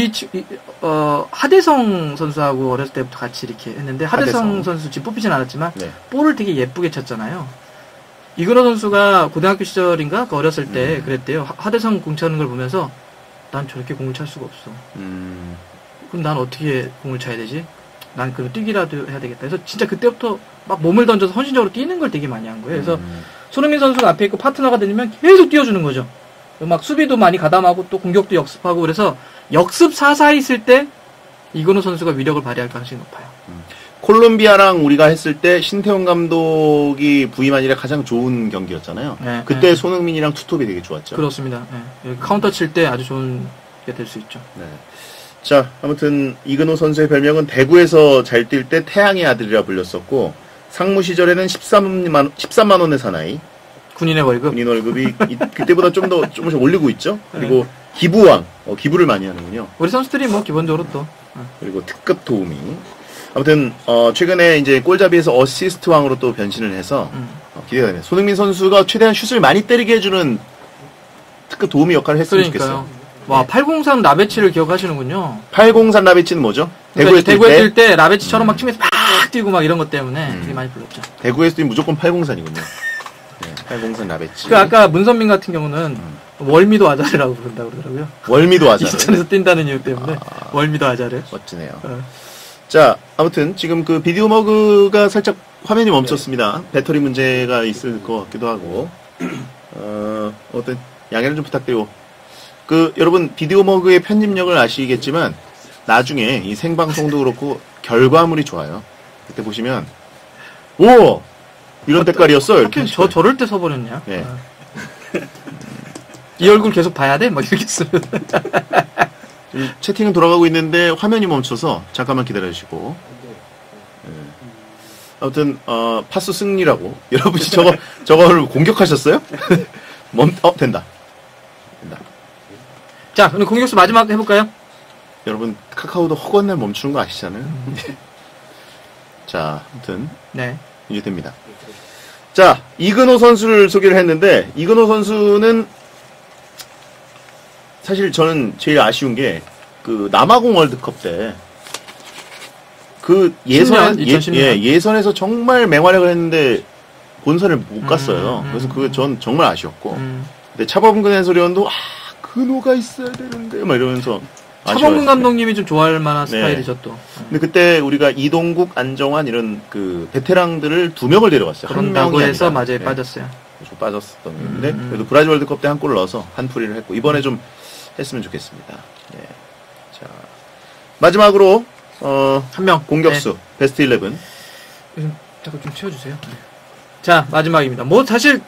하대성 선수하고 어렸을 때부터 같이 이렇게 했는데 하대성 선수 지금 뽑히진 않았지만 볼을 되게 예쁘게 쳤잖아요. 이근호 선수가 고등학교 시절인가 어렸을 때 그랬대요. 하대성 공 차는 걸 보면서 난 저렇게 공을 찰 수가 없어. 그럼 난 어떻게 공을 차야 되지? 난 그럼 뛰기라도 해야 되겠다. 그래서 진짜 그때부터 막 몸을 던져서 헌신적으로 뛰는 걸 되게 많이 한 거예요. 그래서 손흥민 선수가 앞에 있고 파트너가 되면 계속 뛰어주는 거죠. 막 수비도 많이 가담하고 또 공격도 역습하고 그래서 역습 4-4 있을 때 이건우 선수가 위력을 발휘할 가능성이 높아요. 콜롬비아랑 우리가 했을 때 신태용 감독이 부임한 이래 가장 좋은 경기였잖아요. 네, 그때 네. 손흥민이랑 투톱이 되게 좋았죠. 그렇습니다. 네. 카운터 칠 때 아주 좋은 게 될 수 있죠. 네. 자, 아무튼 이근호 선수의 별명은 대구에서 잘 뛸 때 태양의 아들이라 불렸었고 상무 시절에는 13만 원의 사나이. 군인의 월급. 군인 월급이 그때보다 조금씩 올리고 있죠. 그리고 기부왕, 기부를 많이 하는군요. 우리 선수들이 뭐 기본적으로 또. 그리고 특급 도우미. 아무튼 최근에 이제 골잡이에서 어시스트 왕으로 또 변신을 해서 기대가 됩니다. 손흥민 선수가 최대한 슛을 많이 때리게 해주는 특급 도우미 역할을 했으면 좋겠어요. 와, 803 라베치를 기억하시는군요. 803 라베치는 뭐죠? 그러니까 대구에 뛸 때 라베치처럼 막 치면서 막 뛰고 막 이런 것 때문에 되게 많이 불렀죠. 대구에서 뛰면 무조건 803이군요. 네, 803 라베치. 그 아까 문선민 같은 경우는 월미도 아자르라고 부른다고 그러더라고요. 월미도 아자르. 이스탄에서 뛴다는 이유 때문에 월미도 아자르. 멋지네요. 자, 아무튼 지금 그 비디오 머그가 살짝 화면이 멈췄습니다. 배터리 문제가 있을 것 같기도 하고 어떤 양해를 좀 부탁드리고 여러분 비디오 머그의 편집력을 아시겠지만 나중에 이 생방송도 그렇고 결과물이 좋아요. 그때 보시면 오! 이런 때깔이었어. 이렇게 저럴 때 서버렸냐? 네. 이 얼굴 계속 봐야 돼? 막 이렇게 쓰면. 채팅은 돌아가고 있는데 화면이 멈춰서 잠깐만 기다려주시고. 네. 아무튼 파수 승리라고 여러분이 저거를 공격하셨어요? 된다. 자, 오늘 공격수 마지막 해볼까요? 여러분 카카오도 허구한 날 멈추는 거 아시잖아요. 자, 아무튼 네. 이제 됩니다. 자, 이근호 선수를 소개를 했는데 이근호 선수는 사실 저는 제일 아쉬운 게 그 남아공 월드컵 때 그 예선에서 정말 맹활약을 했는데 본선을 못 갔어요. 그래서 그게 전 정말 아쉬웠고. 근데 차범근 해설위원도 근호가 있어야 되는데 막 이러면서 차범근 감독님이 좀 좋아할 만한 스타일이죠 또. 근데 그때 우리가 이동국, 안정환 이런 그 베테랑들을 2명을 데려갔어요. 그런다고 해서 맞아요. 빠졌어요. 좀 빠졌었던 건데 그래도 브라질 월드컵 때 한 골 넣어서 한풀이를 했고 이번에 좀 했으면 좋겠습니다. 네. 자, 마지막으로 한 명 공격수 베스트 11. 잠깐 좀 치워주세요. 네. 자, 마지막입니다. 뭐 사실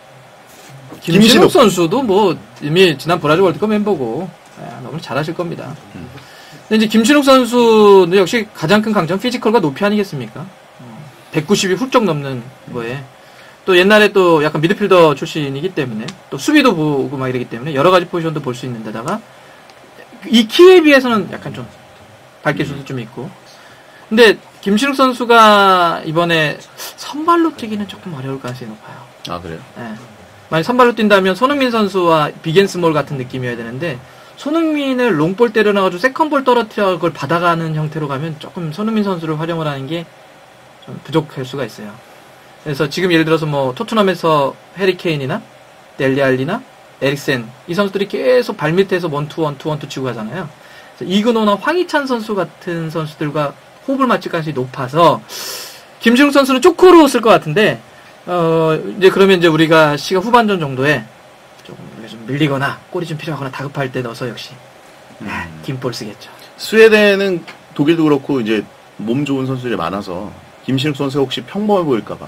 김신욱 선수도 뭐 이미 지난 브라질 월드컵 멤버고 너무 잘하실 겁니다. 근데 이제 김신욱 선수는 역시 가장 큰 강점 피지컬과 높이 아니겠습니까? 190이 훌쩍 넘는 거에 또 옛날에 또 약간 미드필더 출신이기 때문에 또 수비도 보고 막 이러기 때문에 여러 가지 포지션도 볼 수 있는 데다가 이 키에 비해서는 약간 좀 발기술도 좀 있고. 근데 김신욱 선수가 이번에 선발로 뛰기는 조금 어려울 가능성이 높아요. 아, 그래요? 네. 만약 선발로 뛴다면 손흥민 선수와 비겐스몰 같은 느낌이어야 되는데 손흥민을 롱볼 때려놔가지고 세컨볼 떨어뜨려 그걸 받아가는 형태로 가면 조금 손흥민 선수를 활용을 하는 게 좀 부족할 수가 있어요. 그래서 지금 예를 들어서 뭐 토트넘에서 해리케인이나 델리알리나 에릭센 이 선수들이 계속 발밑에서 원투 치고 가잖아요. 그래서 이근호나 황희찬 선수 같은 선수들과 호흡을 맞출 가능성이 높아서 김신욱 선수는 쪼크로 쓸 것 같은데 이제 그러면 이제 우리가 시가 후반전 정도에 좀 밀리거나 골이 좀 필요하거나 다급할 때 넣어서 역시 뒷볼 쓰겠죠. 스웨덴은 독일도 그렇고 이제 몸 좋은 선수들이 많아서 김신욱 선수가 혹시 평범해 보일까봐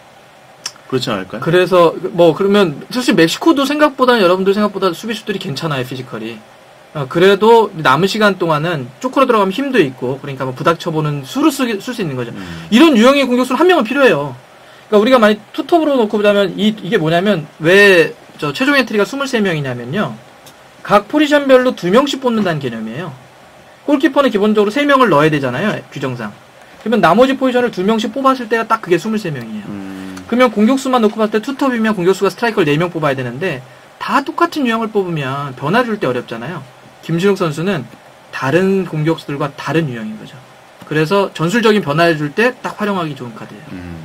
그렇지 않을까요? 그래서 뭐 그러면 사실 멕시코도 여러분들 생각보다 수비수들이 괜찮아요 피지컬이. 그래도 남은 시간 동안은 쪼크로 들어가면 힘도 있고 그러니까 뭐 부닥쳐보는 수를 쓸 수 있는 거죠. 이런 유형의 공격수는 한 명은 필요해요. 그러니까 우리가 만약 투톱으로 놓고 보자면 이게 뭐냐면 왜 최종 엔트리가 23명이냐면요. 각 포지션별로 2명씩 뽑는다는 개념이에요. 골키퍼는 기본적으로 3명을 넣어야 되잖아요. 규정상. 그러면 나머지 포지션을 2명씩 뽑았을 때가 딱 그게 23명이에요. 그러면 공격수만 놓고 봤을 때 투톱이면 공격수가 스트라이커를 4명 뽑아야 되는데 다 똑같은 유형을 뽑으면 변화 줄 때 어렵잖아요. 김신욱 선수는 다른 공격수들과 다른 유형인 거죠. 그래서 전술적인 변화를 줄 때 딱 활용하기 좋은 카드예요.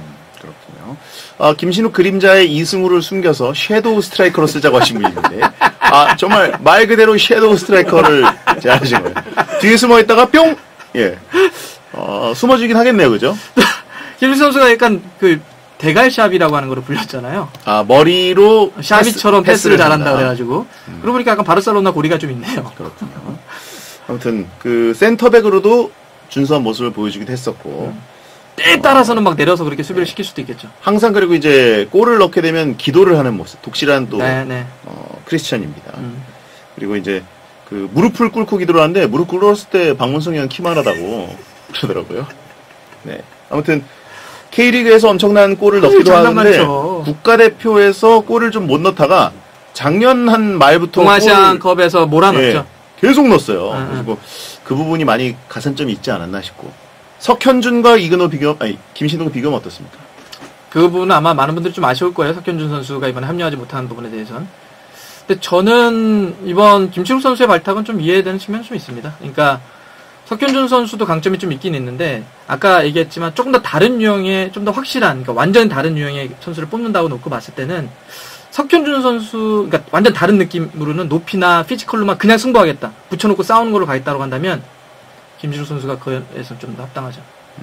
그렇군요. 김신욱 그림자의 이승우를 숨겨서 섀도우 스트라이커로 쓰자고 하신 분이 있는데 정말 말 그대로 섀도우 스트라이커를 제안하신 거예요. 뒤에 숨어 있다가 뿅! 예. 숨어지긴 하겠네요, 그죠? 김민수 선수가 약간 그 대갈샵이라고 하는 거로 불렸잖아요. 아, 머리로 샤비처럼 패스를 잘한다 그래가지고. 그러고 보니까 약간 바르셀로나 고리가 좀 있네요. 그렇군요. 아무튼 그 센터백으로도 준수한 모습을 보여주기도 했었고 때에 따라서는 막 내려서 그렇게 수비를 시킬 수도 있겠죠. 항상 그리고 이제 골을 넣게 되면 기도를 하는 모습, 독실한 또 크리스찬입니다. 그리고 이제 그 무릎을 꿇고 기도를 하는데 무릎 꿇었을 때 박문성이 형 키만하다고 그러더라고요. 네, 아무튼 K리그에서 엄청난 골을 넣기도 하는데 국가대표에서 골을 좀 못 넣다가 작년 한 말부터 동아시안컵에서 몰아넣었죠. 계속 넣었어요. 그리고 그 부분이 많이 가산점이 있지 않았나 싶고. 석현준과 이근호 비교, 김신동 비교는 어떻습니까? 그 부분은 아마 많은 분들이 좀 아쉬울 거예요. 석현준 선수가 이번에 합류하지 못한 부분에 대해서는. 근데 저는 이번 김치국 선수의 발탁은 좀 이해되는 측면이 좀 있습니다. 그러니까 석현준 선수도 강점이 좀 있긴 있는데 아까 얘기했지만 조금 더 다른 유형의 좀 더 확실한, 그러니까 완전히 다른 유형의 선수를 뽑는다고 놓고 봤을 때는 석현준 선수, 그러니까 완전 다른 느낌으로는 높이나 피지컬로만 그냥 승부하겠다, 붙여놓고 싸우는 걸로 가겠다고 한다면 김진욱 선수가 그에서 좀 더 합당하죠.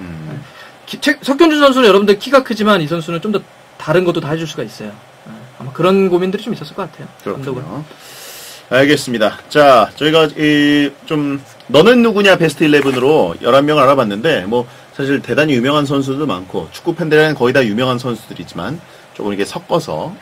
석현준 선수는 여러분들 키가 크지만 이 선수는 좀 더 다른 것도 다 해줄 수가 있어요. 아마 그런 고민들이 좀 있었을 것 같아요. 그렇군요. 알겠습니다. 자, 저희가 좀 너는 누구냐 베스트 11으로 11명을 알아봤는데 뭐 사실 대단히 유명한 선수도 많고 축구 팬들은 거의 다 유명한 선수들이지만 조금 이렇게 섞어서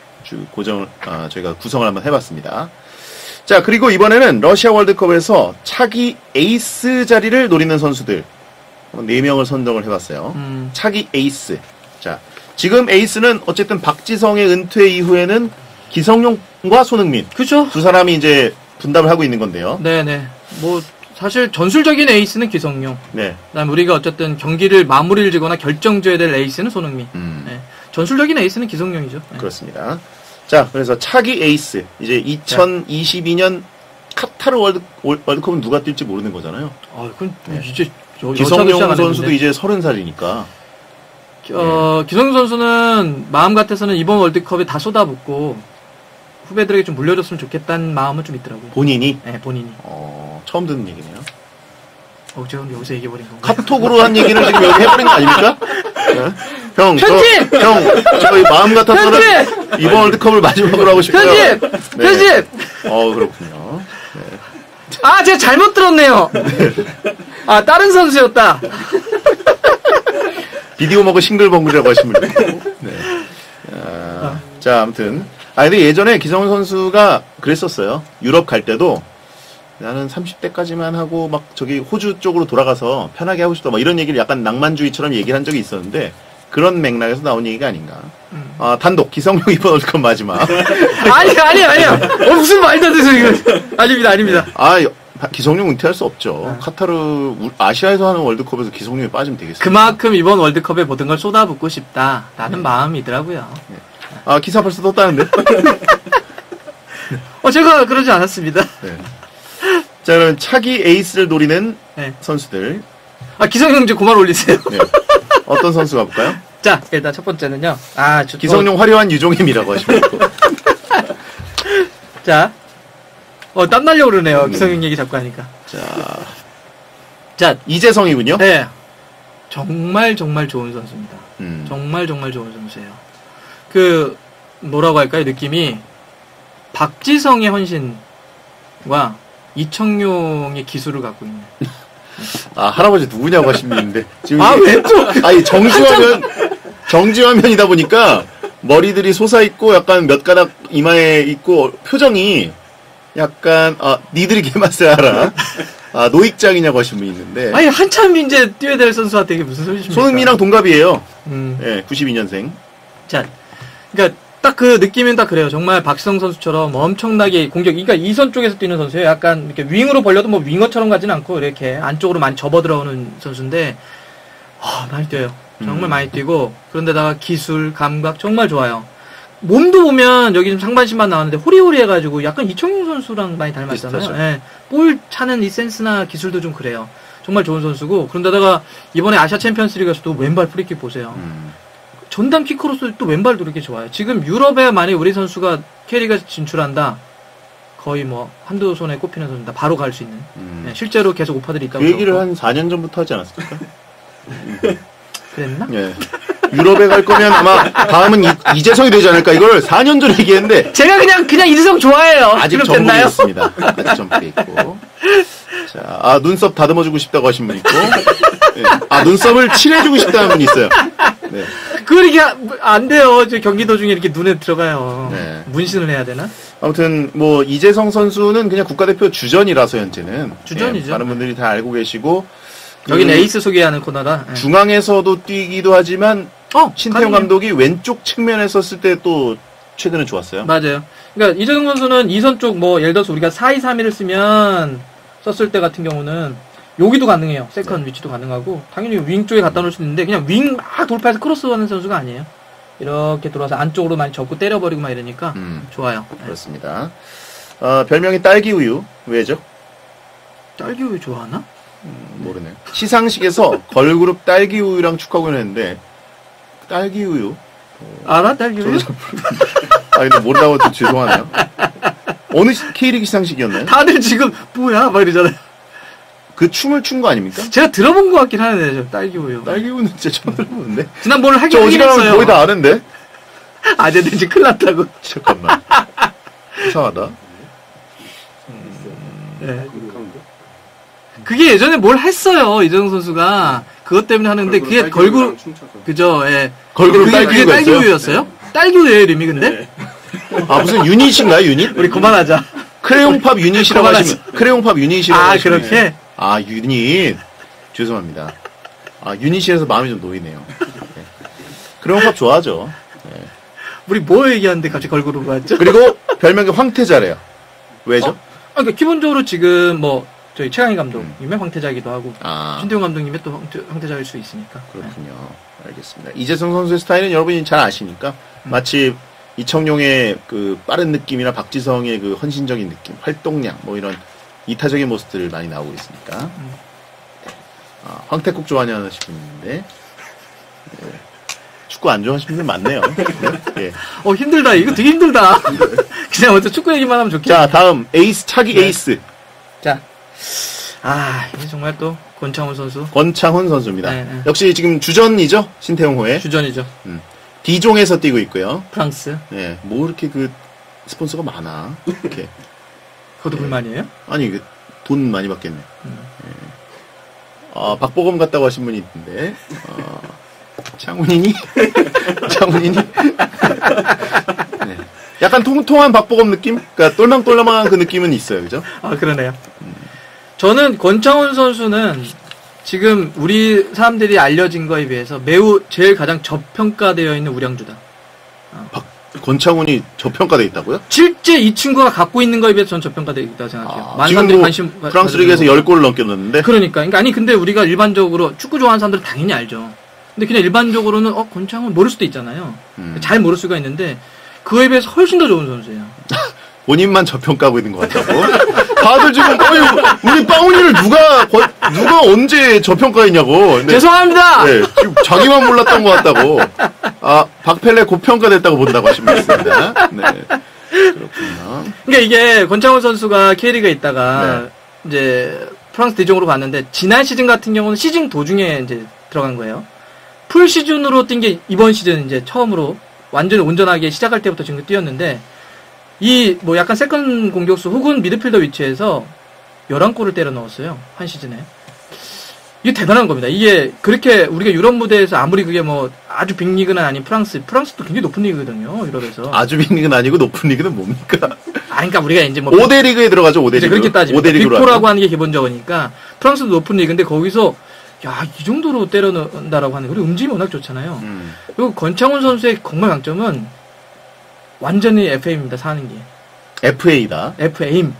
저희가 구성을 한번 해봤습니다. 자, 그리고 이번에는 러시아 월드컵에서 차기 에이스 자리를 노리는 선수들 4명을 선정을 해봤어요. 차기 에이스. 자, 지금 에이스는 어쨌든 박지성의 은퇴 이후에는 기성용과 손흥민. 그죠? 두 사람이 이제 분담을 하고 있는 건데요. 네네. 뭐, 사실 전술적인 에이스는 기성용. 네. 그다음 우리가 어쨌든 경기를 마무리를 지거나 결정져야 될 에이스는 손흥민. 네. 전술적인 에이스는 기성용이죠. 네. 그렇습니다. 자, 그래서 차기 에이스. 이제 2022년 카타르 월드컵은 누가 뛸지 모르는 거잖아요. 그건 이제 기성용 선수도 이제 30살이니까. 기성용 선수는 마음 같아서는 이번 월드컵에 다 쏟아붓고 후배들에게 좀 물려줬으면 좋겠다는 마음은 좀 있더라고요. 본인이? 네, 본인이. 처음 듣는 얘기네요. 제가 여기서 얘기해버린 건가요? 카톡으로 한 얘기를 지금 여기 해버린 거 아닙니까? 네? 형, 저희 마음 같아서는 이번 월드컵을 마지막으로 하고 싶어요. 편집! 그렇군요. 네. 제가 잘못 들었네요. 다른 선수였다. 비디오 먹고 싱글벙글이라고 하시면 되고. 네. 자, 아무튼. 근데 예전에 기성용 선수가 그랬었어요. 유럽 갈 때도 나는 30대까지만 하고 막 저기 호주 쪽으로 돌아가서 편하게 하고 싶다. 막 이런 얘기를 약간 낭만주의처럼 얘기를 한 적이 있었는데 그런 맥락에서 나온 얘기가 아닌가. 단독 기성용 이번 월드컵 마지막. 아니야. 무슨 말도 안 되세요, 이거. 아닙니다. 기성용 은퇴할 수 없죠. 카타르 아시아에서 하는 월드컵에서 기성용이 빠지면 되겠어요. 그만큼 이번 월드컵에 모든 걸 쏟아붓고 싶다라는 마음이더라고요. 네. 기사 벌써 떴다는데? 제가 그러지 않았습니다. 네. 자, 그럼 차기 에이스를 노리는 선수들. 기성용 이제 그만 올리세요. 네. 어떤 선수 가볼까요? 자, 일단 첫 번째는요. 기성용 화려한 유종임이라고 하시면 되고. 자, 땀 나려고 그러네요. 기성용 얘기 자꾸 하니까. 자, 이재성이군요. 네. 정말 좋은 선수입니다. 정말 좋은 선수예요. 뭐라고 할까요? 느낌이 박지성의 헌신과 이청용의 기술을 갖고 있는. 할아버지 누구냐고 하시는데 지금 왜 또? 정지화면이다 보니까 머리들이 솟아있고 약간 몇 가닥 이마에 있고 표정이 약간 니들이 개맛을 알아. 노익장이냐고 하신 분이 있는데 한참 이제 뛰어야 될 선수한테 이게 무슨 소리십니까? 손흥민이랑 동갑이에요. 네, 92년생. 자, 그러니까 딱 그 느낌은 딱 그래요. 정말 박지성 선수처럼 엄청나게 그러니까 이선 쪽에서 뛰는 선수예요. 약간 이렇게 윙으로 벌려도 뭐 윙어처럼 가진 않고 이렇게 안쪽으로 많이 접어 들어오는 선수인데 많이 뛰어요. 정말 많이 뛰고 그런데다가 기술, 감각 정말 좋아요. 몸도 보면 여기 좀 상반신만 나왔는데 호리호리해가지고 약간 이청용 선수랑 많이 닮았잖아요. 네. 볼 차는 이 센스나 기술도 좀 그래요. 정말 좋은 선수고 그런데다가 이번에 아시아 챔피언스리그에서도 왼발 프리킥 보세요. 전담 키커로서 또 왼발도 이렇게 좋아요. 지금 유럽에 만약 우리 선수가 K리그에서 진출한다. 거의 뭐 한두 손에 꼽히는 선수다. 바로 갈 수 있는. 네, 실제로 계속 오파들이 있다고. 그 얘기를 한 4년 전부터 하지 않았습니까? 그랬나? 예. 유럽에 갈 거면 아마 다음은 이재성이 되지 않을까 이걸 4년 전에 얘기했는데 제가 그냥 이재성 좋아해요. 아직 전북에 있습니다. 아직 전북에 있고. 자, 눈썹 다듬어주고 싶다고 하신 분 있고, 네. 눈썹을 칠해주고 싶다는 분이 있어요. 네. 그게 안 돼요. 저 경기도 중에 이렇게 눈에 들어가요. 네. 문신을 해야 되나? 아무튼 뭐 이재성 선수는 그냥 국가대표 주전이라서 현재는 주전이죠. 네, 많은 분들이 다 알고 계시고 여기는 에이스 소개하는 코너라. 네. 중앙에서도 뛰기도 하지만 신태용 감독이 왼쪽 측면에 섰을 때 또 최근에 좋았어요. 맞아요. 그러니까 이재성 선수는 2선 쪽 뭐 예를 들어서 우리가 4-2-3-1을 쓰면 썼을 때 같은 경우는 여기도 가능해요. 세컨 위치도 가능하고 당연히 윙 쪽에 갖다 놓을 수 있는데 그냥 윙 막 돌파해서 크로스하는 선수가 아니에요. 이렇게 들어와서 안쪽으로 많이 접고 때려버리고 막 이러니까 좋아요. 그렇습니다. 별명이 딸기우유. 왜죠? 딸기우유 좋아하나? 모르네. 시상식에서 걸그룹 딸기우유랑 축하공연을 했는데 딸기우유 알아? 딸기우유? 근데 모르다고 좀 죄송하네요. 어느 K리그 시상식이었나요? 다들 지금 뭐야? 막 이러잖아요. 그 춤을 춘 거 아닙니까? 제가 들어본 것 같긴 하는데 저 딸기우유. 딸기우유는 진짜 처음 들어보는데. 지난번에 하긴 저 했어요. 어지간하면 거의 다 아는데. 네, 이제 큰일 났다고. 잠깐만. 이상하다. 네. 그게 예전에 뭘 했어요. 이재성 선수가. 그것 때문에 하는데 그게 걸그룹 그죠? 예. 걸그룹 그게 딸기우유였어요? 딸기우유예요, 이름이 근데? 무슨 유닛인가요, 유닛? 우리 그만하자. 크레용팝 유닛이라고 하시면 크레용팝 유닛이라고 하시면 그렇게? 유닛. 죄송합니다. 유닛이라서 마음이 좀 놓이네요. 네. 크레용팝 좋아하죠. 네. 우리 뭐 얘기하는데 갑자기 걸그룹 왔죠? 그리고 별명이 황태자래요. 왜죠? 그러니까 기본적으로 지금 뭐 저희 최강희 감독님의 황태자이기도 하고 신태용 감독님의 또 황태자일 수 있으니까. 그렇군요. 알겠습니다. 이재성 선수의 스타일은 여러분이 잘 아시니까 마치 이청용의 그 빠른 느낌이나 박지성의 그 헌신적인 느낌, 활동량 뭐 이런 이타적인 모습들을 많이 나오고 있으니까. 황태국 좋아하냐는 분이 있는데 축구 안 좋아하시는 분들 많네요. 네. 힘들다. 이거 되게 힘들다. 그냥 어째 축구 얘기만 하면 좋겠다. 자, 다음 에이스 차기 에이스. 자, 이게 정말 또 권창훈 선수. 권창훈 선수입니다. 역시 지금 주전이죠, 신태용호의. 주전이죠. D종에서 뛰고 있고요. 프랑스. 네, 뭐 이렇게 그 스폰서가 많아. 이렇게. 그것도 불만이에요? 아니, 돈 많이 받겠네. 박보검 같다고 하신 분이 있는데, 창훈이니? 창훈이니? 네. 약간 통통한 박보검 느낌? 그러니까 똘망똘망한 그 느낌은 있어요, 그죠? 그러네요. 저는 권창훈 선수는 지금 우리 사람들이 알려진 거에 비해서 매우 제일 가장 저평가되어 있는 우량주다. 권창훈이 저평가되어 있다고요? 실제 이 친구가 갖고 있는 거에 비해서 전 저평가되어 있다고 생각해요. 많은 지금 사람들이 뭐 프랑스 리그에서 10골을 넘게 넣었는데? 그러니까. 아니, 근데 우리가 일반적으로 축구 좋아하는 사람들은 당연히 알죠. 근데 그냥 일반적으로는, 권창훈 모를 수도 있잖아요. 잘 모를 수가 있는데, 그거에 비해서 훨씬 더 좋은 선수예요. 본인만 저평가하고 있는 것 같다고? 다들 지금, 우리 빵훈이를 누가 언제 저평가했냐고. 네. 죄송합니다! 네, 지금 자기만 몰랐던 것 같다고. 박펠레 고평가됐다고 본다고 하시면 있습니다. 네. 그렇군요. 그러니까 이게 권창훈 선수가 K리그에 있다가, 이제, 프랑스 D종으로 갔는데, 지난 시즌 같은 경우는 시즌 도중에 이제 들어간 거예요. 풀 시즌으로 뛴 게 이번 시즌 이제 처음으로 완전히 온전하게 시작할 때부터 지금 뛰었는데, 뭐 약간 세컨 공격수 혹은 미드필더 위치에서 11골을 때려 넣었어요. 한 시즌에. 이게 대단한 겁니다. 이게 그렇게 우리가 유럽 무대에서 아무리 그게 뭐 아주 빅리그는 아닌 프랑스도 굉장히 높은 리그거든요. 유럽에서. 아주 빅리그는 아니고 높은 리그는 뭡니까? 그러니까 우리가 이제 뭐 5대 리그에 들어가죠. 5대 리그. 그렇게 따지면 빅4라고 하는 게 기본적이니까 프랑스도 높은 리그인데 거기서 이 정도로 때려 넣는다라고 하는 거. 그리고 움직임이 워낙 좋잖아요. 그리고 권창훈 선수의 정말 강점은 완전히 FM입니다. 사는 게. FA다. FM.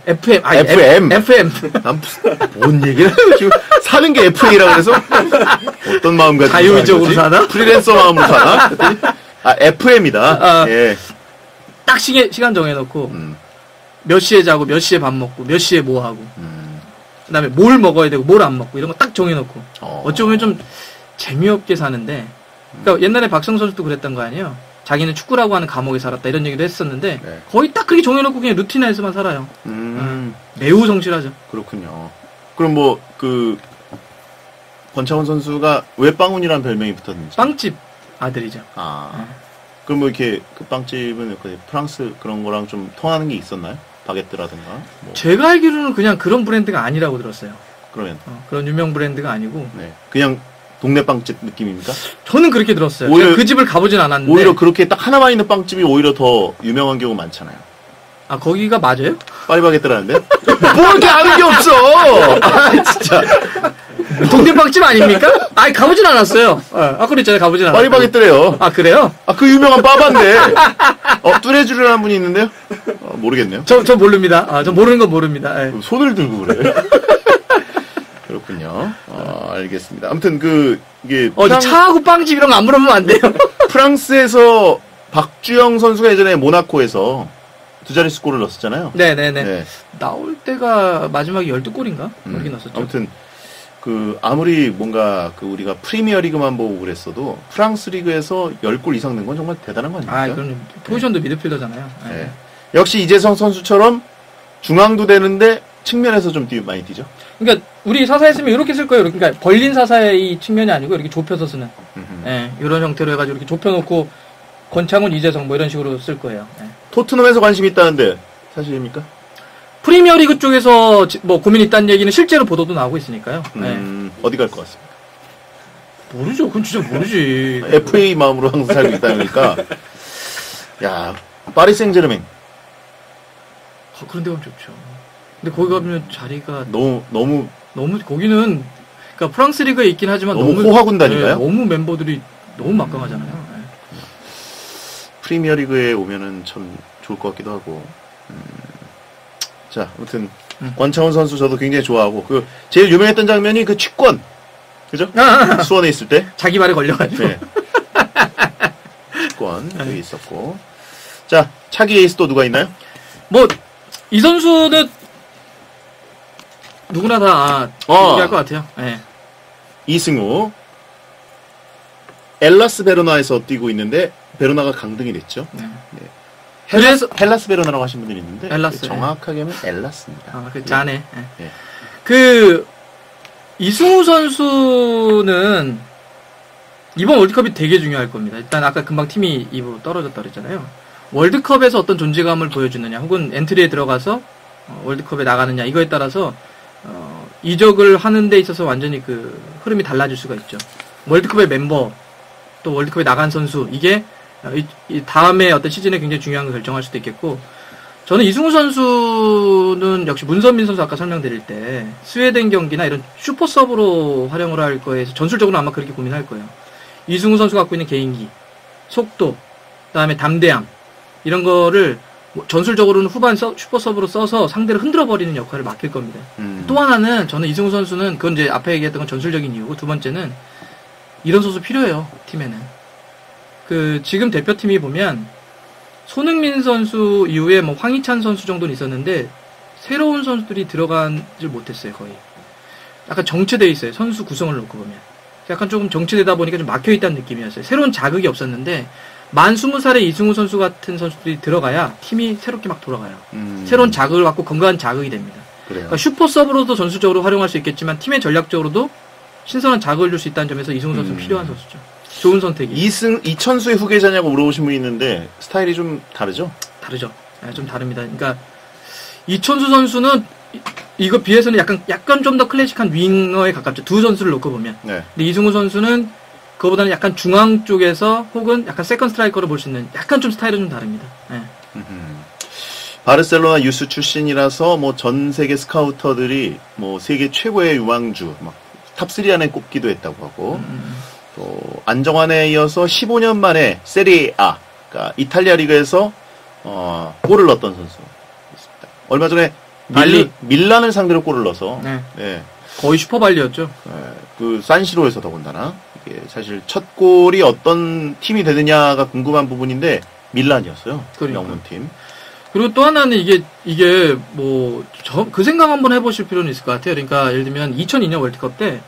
난 뭔 얘기를 하는 지금 사는 게 FA라고 해서 어떤 마음 가지고 자유의적으로 사나? 프리랜서 마음으로 사나? FM이다. 예. 딱 시간 정해놓고 몇 시에 자고 몇 시에 밥 먹고 몇 시에 뭐 하고 그다음에 뭘 먹어야 되고 뭘 안 먹고 이런 거 딱 정해놓고 어찌 보면 좀 재미없게 사는데 그러니까 옛날에 박성 선수도 그랬던 거 아니에요? 자기는 축구라고 하는 감옥에 살았다 이런 얘기도 했었는데 거의 딱 그렇게 정해놓고 그냥 루틴에서만 살아요. 매우 성실하죠. 그렇군요. 그럼 뭐 권창훈 선수가 왜 빵훈이라는 별명이 붙었는지. 빵집 아들이죠. 그럼 뭐 이렇게 그 빵집은 프랑스 그런 거랑 좀 통하는 게 있었나요? 바게트라든가. 뭐. 제가 알기로는 그냥 그런 브랜드가 아니라고 들었어요. 그러면 그런 유명 브랜드가 아니고. 네. 그냥 동네 빵집 느낌입니까? 저는 그렇게 들었어요. 오히려, 그 집을 가보진 않았는데. 오히려 그렇게 딱 하나만 있는 빵집이 오히려 더 유명한 경우 많잖아요. 아, 거기가 맞아요? 파리바게뜨라는데? 뭐 이렇게 아는 게 없어! 아, 진짜. 동네 빵집 아닙니까? 아니, 가보진 않았어요. 그랬잖아요. 가보진 않았어요. 파리바게뜨래요. 아, 그래요? 그 유명한 빠반데. 뚜레쥬르라는 분이 있는데요? 모르겠네요. 저 모릅니다. 저 모르는 건 모릅니다. 손을 들고 그래. 그렇군요. 알겠습니다. 아무튼 이게. 차하고 빵집 이런 거 안 물어보면 안 돼요. 프랑스에서 박주영 선수가 예전에 모나코에서 두 자릿수 골을 넣었잖아요. 네네네. 네. 나올 때가 마지막에 12골인가? 그렇게 넣었었죠. 아무튼, 아무리 뭔가 우리가 프리미어 리그만 보고 그랬어도 프랑스 리그에서 10골 이상 넣은 건 정말 대단한 거 아닙니까? 그럼 포지션도 미드필더잖아요. 네. 역시 이재성 선수처럼 중앙도 되는데 측면에서 좀 많이 뛰죠. 그러니까 우리 사사 했으면 이렇게 쓸 거예요. 그러니까 벌린 사사의 측면이 아니고 이렇게 좁혀서 쓰는. 이런 형태로 해가지고 이렇게 좁혀놓고 권창훈, 이재성 뭐 이런 식으로 쓸 거예요. 토트넘에서 관심이 있다는데 사실입니까? 프리미어리그 쪽에서 뭐 고민이 있다는 얘기는 실제로 보도도 나오고 있으니까요. 어디 갈 것 같습니까? 모르죠. 그건 진짜 모르지. FA 마음으로 항상 살고 있다니까. 야, 파리 생제르맹. 그런 데 가면 좋죠. 근데 거기 가면 자리가 너무 거기는 그러니까 프랑스 리그에 있긴 하지만 너무 호화군단인가요? 너무 멤버들이 너무 막강하잖아요. 프리미어 리그에 오면은 참 좋을 것 같기도 하고. 자, 아무튼 권창훈 선수 저도 굉장히 좋아하고 제일 유명했던 장면이 취권. 그죠? 수원에 있을 때 자기 말에 걸려가지고. 네. 취권 여기 있었고. 자, 차기 에이스 또 누가 있나요? 뭐 이 선수는 누구나 다 얘기할 것 같아요. 네. 이승우. 엘라스 베로나에서 뛰고 있는데 베로나가 강등이 됐죠. 네. 그래서 헬라스 베로나라고 하신 분들이 있는데 헬라스, 정확하게는 엘라스입니다. 자네. 이승우 선수는 이번 월드컵이 되게 중요할 겁니다. 일단 아까 금방 팀이 2부 떨어졌다 그랬잖아요. 월드컵에서 어떤 존재감을 보여주느냐, 혹은 엔트리에 들어가서 월드컵에 나가느냐, 이거에 따라서 이적을 하는 데 있어서 완전히 흐름이 달라질 수가 있죠. 월드컵의 멤버, 또 월드컵에 나간 선수, 이게 이 다음에 어떤 시즌에 굉장히 중요한 걸 결정할 수도 있겠고, 저는 이승우 선수는 역시 문선민 선수 아까 설명드릴 때 스웨덴 경기나 이런 슈퍼 서브로 활용을 할 거에서 전술적으로 아마 그렇게 고민할 거예요. 이승우 선수가 갖고 있는 개인기, 속도, 그다음에 담대함, 이런 거를 전술적으로는 후반 슈퍼 서브로 써서 상대를 흔들어버리는 역할을 맡길 겁니다. 또 하나는 저는 이승우 선수는 그건 이제 앞에 얘기했던 건 전술적인 이유고, 두 번째는 이런 선수 필요해요, 팀에는. 지금 대표팀이 보면 손흥민 선수 이후에 뭐 황희찬 선수 정도는 있었는데 새로운 선수들이 들어가질 못했어요, 거의. 약간 정체되어 있어요, 선수 구성을 놓고 보면. 약간 조금 정체되다 보니까 좀 막혀있다는 느낌이었어요. 새로운 자극이 없었는데 만 20살의 이승우 선수 같은 선수들이 들어가야 팀이 새롭게 막 돌아가요. 새로운 자극을 갖고 건강한 자극이 됩니다. 그러니까 슈퍼 서브로도 전술적으로 활용할 수 있겠지만 팀의 전략적으로도 신선한 자극을 줄 수 있다는 점에서 이승우 선수는 필요한 선수죠. 좋은 선택이. 이천수의 후계자냐고 물어보신 분이 있는데 스타일이 좀 다르죠? 다르죠. 네, 좀 다릅니다. 그러니까 이천수 선수는 이거 비해서는 약간 좀 더 클래식한 윙어에 가깝죠. 두 선수를 놓고 보면. 네. 근데 이승우 선수는 그거보다는 약간 중앙 쪽에서 혹은 약간 세컨 스트라이커로 볼 수 있는 약간 좀 스타일은 좀 다릅니다. 네. 바르셀로나 유스 출신이라서 뭐 전 세계 스카우터들이 뭐 세계 최고의 유망주 막 탑3 안에 꼽기도 했다고 하고 또 안정환에 이어서 15년 만에 세리아, 그러니까 이탈리아 리그에서 골을 넣었던 선수 있습니다. 얼마 전에 밀란을 상대로 골을 넣어서 네. 거의 슈퍼발리였죠. 네, 산시로에서 더군다나 이게 사실 첫 골이 어떤 팀이 되느냐가 궁금한 부분인데 밀란이었어요. 명문팀. 그리고 또 하나는 이게 뭐 그 생각 한번 해보실 필요는 있을 것 같아요. 그러니까 예를 들면 2002년 월드컵 때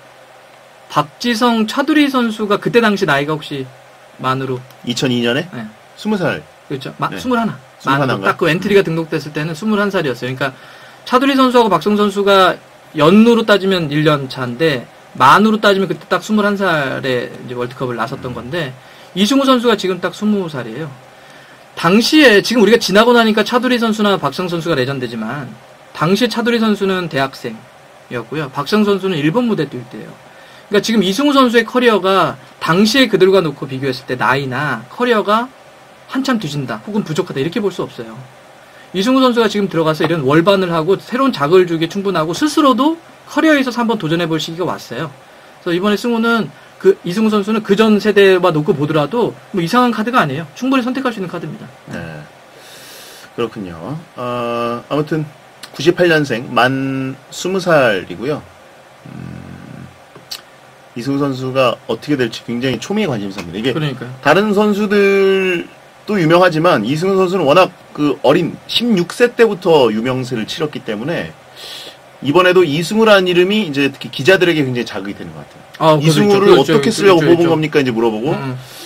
박지성, 차두리 선수가 그때 당시 나이가 혹시 만으로 2002년에? 네. 20살. 그렇죠. 21. 딱 그 엔트리가 등록됐을 때는 21살이었어요. 그러니까 차두리 선수하고 박성 선수가 연으로 따지면 1년 차인데 만으로 따지면 그때 딱 21살에 이제 월드컵을 나섰던 건데, 이승우 선수가 지금 딱 20살이에요. 당시에, 지금 우리가 지나고 나니까 차두리 선수나 박성 선수가 레전드지만, 당시에 차두리 선수는 대학생이었고요. 박성 선수는 일본 무대 뛸 때예요. 그러니까 지금 이승우 선수의 커리어가 당시에 그들과 놓고 비교했을 때 나이나 커리어가 한참 뒤진다, 혹은 부족하다, 이렇게 볼 수 없어요. 이승우 선수가 지금 들어가서 이런 월반을 하고 새로운 자극을 주기에 충분하고 스스로도 커리어에 있어서 한번 도전해볼 시기가 왔어요. 그래서 이번에 이승우 선수는 그 전 세대와 놓고 보더라도 뭐 이상한 카드가 아니에요. 충분히 선택할 수 있는 카드입니다. 네. 그렇군요. 아무튼 98년생 만 20살이고요. 이승우 선수가 어떻게 될지 굉장히 초미의 관심사입니다. 이게 그러니까요. 다른 선수들도 유명하지만 이승우 선수는 워낙 그 어린 16세 때부터 유명세를 치렀기 때문에 이번에도 이승우라는 이름이 이제 특히 기자들에게 굉장히 자극이 되는 것 같아요. 이승우를 그렇죠, 어떻게 쓰려고 그렇죠, 뽑은 겁니까? 이제 물어보고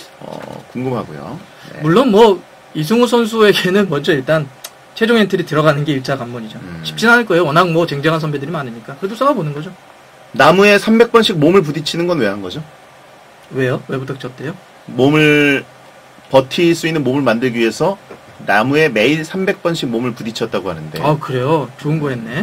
궁금하고요. 네. 물론 뭐 이승우 선수에게는 먼저 일단 최종 엔트리 들어가는 게 1차 관문이죠. 쉽진 않을 거예요. 워낙 뭐 쟁쟁한 선배들이 많으니까. 그래도 싸워보는 거죠. 나무에 300번씩 몸을 부딪히는 건 왜 한 거죠? 왜요? 왜 부닥쳤대요? 몸을 버틸 수 있는 몸을 만들기 위해서 나무에 매일 300번씩 몸을 부딪혔다고 하는데. 아, 그래요? 좋은 거 했네.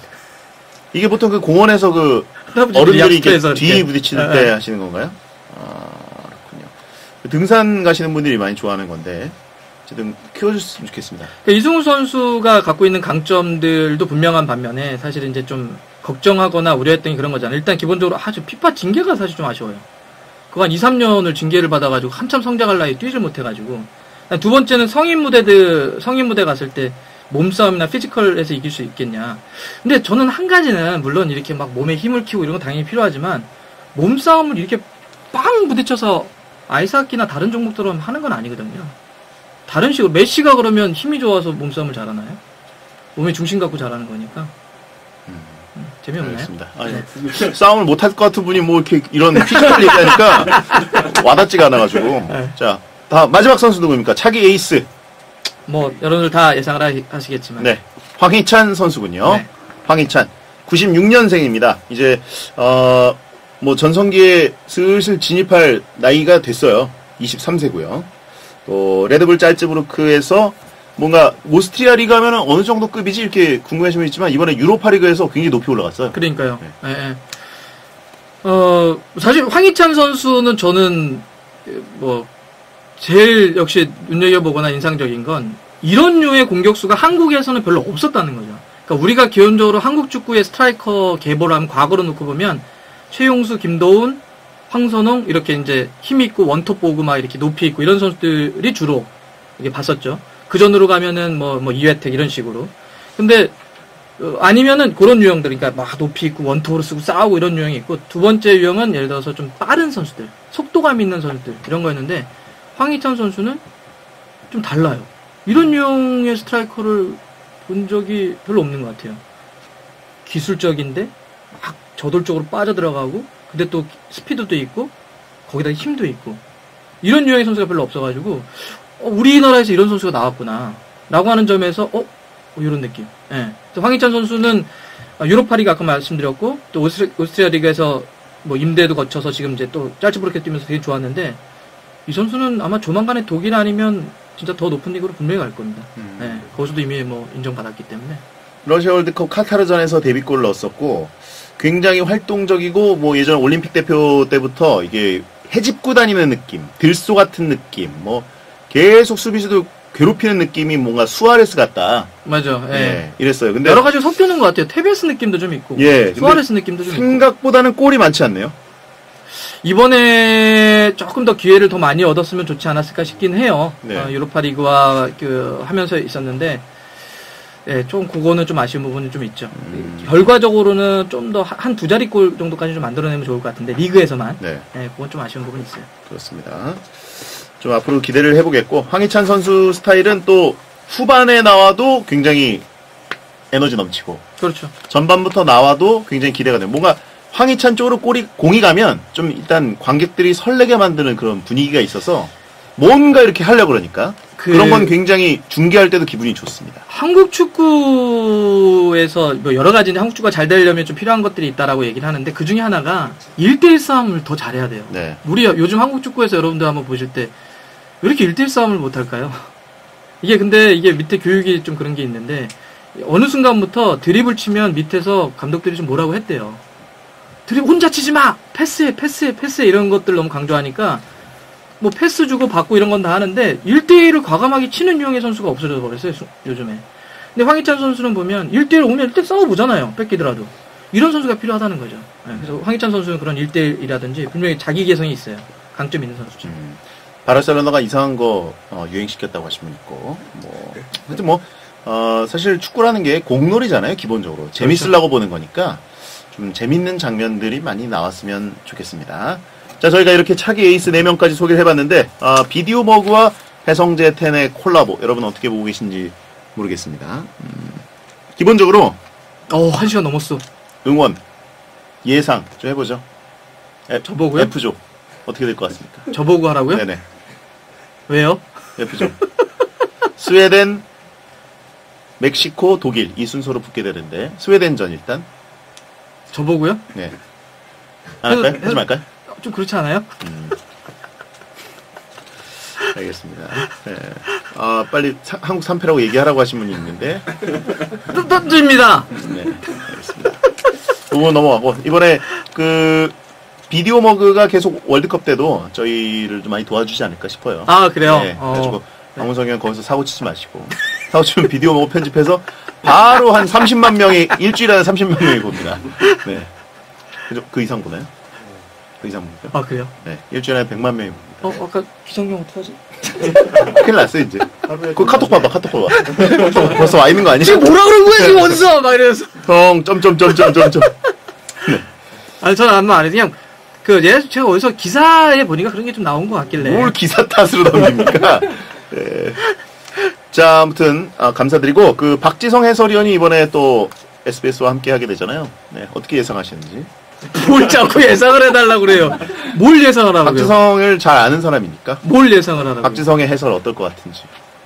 이게 보통 그 공원에서 그 어른들이 이렇게 뒤 부딪힐 때 하시는 건가요? 그렇군요. 등산 가시는 분들이 많이 좋아하는 건데 어쨌든 키워줬으면 좋겠습니다. 이승우 선수가 갖고 있는 강점들도 분명한 반면에 사실 이제 좀 걱정하거나 우려했던 게 그런 거잖아요. 일단 기본적으로 피파 징계가 사실 좀 아쉬워요. 그거 한 2, 3년을 징계를 받아가지고 한참 성장할 나이에 뛰질 못해가지고. 두 번째는 성인 무대 갔을 때 몸싸움이나 피지컬에서 이길 수 있겠냐. 근데 저는 한 가지는 물론 이렇게 막 몸에 힘을 키우고 이런 건 당연히 필요하지만 몸싸움을 이렇게 빵 부딪혀서 아이스하키나 다른 종목들은 하는 건 아니거든요. 다른 식으로 메시가 그러면 힘이 좋아서 몸싸움을 잘하나요? 몸에 중심 갖고 잘하는 거니까. 재미없나요? 알겠습니다. 아니, 싸움을 못할 것 같은 분이 뭐 이렇게 이런 피지컬 얘기하니까 와닿지가 않아가지고. 네. 자, 마지막 선수 누구입니까? 차기 에이스. 뭐 여러분들 다 예상을 하시겠지만. 네, 황희찬 선수군요. 네. 황희찬 96년생입니다. 이제 뭐 전성기에 슬슬 진입할 나이가 됐어요. 23세고요. 또 레드불 짤츠부르크에서 뭔가 오스트리아 리그 하면은 어느 정도 급이지 이렇게 궁금해하시는 분 있지만 이번에 유로파 리그에서 굉장히 높이 올라갔어요. 그러니까요. 네. 네. 사실 황희찬 선수는 저는 뭐 제일 역시 눈여겨보거나 인상적인 건 이런 류의 공격수가 한국에서는 별로 없었다는 거죠. 그러니까 우리가 기본적으로 한국 축구의 스트라이커 계보라면 과거로 놓고 보면 최용수, 김도훈, 황선홍 이렇게 이제 힘 있고 원톱 보고 막 이렇게 높이 있고 이런 선수들이 주로 이게 봤었죠. 그 전으로 가면은 뭐 이회택 이런 식으로. 근데 아니면은 그런 유형들, 그러니까 막 높이 있고 원톱으로 쓰고 싸우고 이런 유형이 있고, 두 번째 유형은 예를 들어서 좀 빠른 선수들, 속도감 있는 선수들 이런 거였는데 황희찬 선수는 좀 달라요. 이런 유형의 스트라이커를 본 적이 별로 없는 것 같아요. 기술적인데 막 저돌적으로 빠져들어가고, 근데 또 스피드도 있고 거기다 힘도 있고 이런 유형의 선수가 별로 없어가지고 우리나라에서 이런 선수가 나왔구나 라고 하는 점에서 이런 느낌. 예. 황희찬 선수는 유로파 리그 아까 말씀드렸고 또 오스트리아 리그에서 뭐 임대도 거쳐서 지금 이제 또 짤츠부르크에 뛰면서 되게 좋았는데, 이 선수는 아마 조만간에 독일 아니면 진짜 더 높은 리그로 분명히 갈 겁니다. 예. 거기서도 이미 뭐 인정받았기 때문에. 러시아 월드컵 카타르전에서 데뷔골을 넣었었고 굉장히 활동적이고 뭐 예전 올림픽 대표 때부터 이게 해집고 다니는 느낌, 들소 같은 느낌, 뭐 계속 수비수도 괴롭히는 느낌이 뭔가 수아레스 같다. 맞아. 예. 네, 이랬어요. 근데 여러 가지 섞여는 것 같아요. 테베스 느낌도 좀 있고, 예, 수아레스 느낌도 좀 생각보다는 있고. 골이 많지 않네요. 이번에 조금 더 기회를 더 많이 얻었으면 좋지 않았을까 싶긴 해요. 네. 유로파 리그와 하면서 있었는데, 예, 좀 그거는 좀 아쉬운 부분이 좀 있죠. 결과적으로는 좀 더 한 두 자리 골 정도까지 좀 만들어내면 좋을 것 같은데 리그에서만. 네. 예, 그건 좀 아쉬운 부분이 있어요. 그렇습니다. 좀 앞으로 기대를 해보겠고, 황희찬 선수 스타일은 또 후반에 나와도 굉장히 에너지 넘치고, 그렇죠. 전반부터 나와도 굉장히 기대가 돼요. 뭔가 황희찬 쪽으로 공이 가면 좀 일단 관객들이 설레게 만드는 그런 분위기가 있어서 뭔가 이렇게 하려고 그러니까 그런 건 굉장히 중계할 때도 기분이 좋습니다. 한국 축구에서 뭐 여러 가지 한국 축구가 잘 되려면 좀 필요한 것들이 있다라고 얘기를 하는데 그 중에 하나가 1대1 싸움을 더 잘해야 돼요. 네. 우리 요즘 한국 축구에서 여러분들 한번 보실 때 왜 이렇게 1대1 싸움을 못 할까요? 근데 이게 밑에 교육이 좀 그런 게 있는데 어느 순간부터 드리블 치면 밑에서 감독들이 좀 뭐라고 했대요. 드리블 혼자 치지 마! 패스해 이런 것들 너무 강조하니까 뭐 패스 주고 받고 이런 건 다 하는데 1대1을 과감하게 치는 유형의 선수가 없어져 버렸어요 요즘에. 근데 황희찬 선수는 보면 1대1 오면 1대1 싸워보잖아요. 뺏기더라도. 이런 선수가 필요하다는 거죠. 그래서 황희찬 선수는 그런 1대1이라든지 분명히 자기 개성이 있어요. 강점 있는 선수죠. 바르셀로나가 이상한 거 유행시켰다고 하신 분 있고 하여튼 사실 축구라는 게 공놀이잖아요. 기본적으로 재밌으려고 보는 거니까 좀 재밌는 장면들이 많이 나왔으면 좋겠습니다. 자, 저희가 이렇게 차기 에이스 4명까지 소개를 해봤는데 비디오 머그와 해성재 텐의 콜라보 여러분 어떻게 보고 계신지 모르겠습니다. 기본적으로 1시간 넘었어. 응원 예상 좀 해보죠. 저보고요? F조 어떻게 될 것 같습니까? 저보고 하라고요? 네네. 왜요? F조 스웨덴, 멕시코, 독일 이 순서로 붙게 되는데 스웨덴전 일단 저보고요? 네. 안 할까요? 하지 말까요? 좀 그렇지 않아요? 알겠습니다. 네. 빨리 한국 3패라고 얘기하라고 하신 분이 있는데 던집니다. 네, 알겠습니다. 이거 넘어가고 이번에 비디오 머그가 계속 월드컵 때도 저희를 좀 많이 도와주지 않을까 싶어요. 아, 그래요? 네, 그래가지고 박문성이 형 거기서 사고 치지 마시고 사고 치면 비디오 머그 편집해서 바로 한 30만 명이 일주일에 30만 명이 봅니다. 네. 그 이상 보나요? 그 이상 봅니까? 그래요? 네, 일주일에 100만 명이 봅니다. 아까 기성경 어떡하지? 큰일 났어 이제. 그 카톡 봐봐. 벌써 와 있는 거 아니야? 지금 뭐라 그런 거야 지금 어디서? 막 이러면서. 형 점점점점점점. 네. 아니 저는 아무 말 안 해요. 그냥 제가 어디서 기사에 보니까 그런 게 좀 나온 것 같길래. 뭘 기사 탓으로 덤깁니까? 네. 자 아무튼 감사드리고 박지성 해설위원이 이번에 또 SBS와 함께 하게 되잖아요. 네 어떻게 예상하시는지. 뭘 자꾸 예상을 해달라고 그래요. 뭘 예상을 하라고요? 박지성을 잘 아는 사람이니까. 뭘 예상을 하라고요? 박지성의 해설 어떨 것 같은지.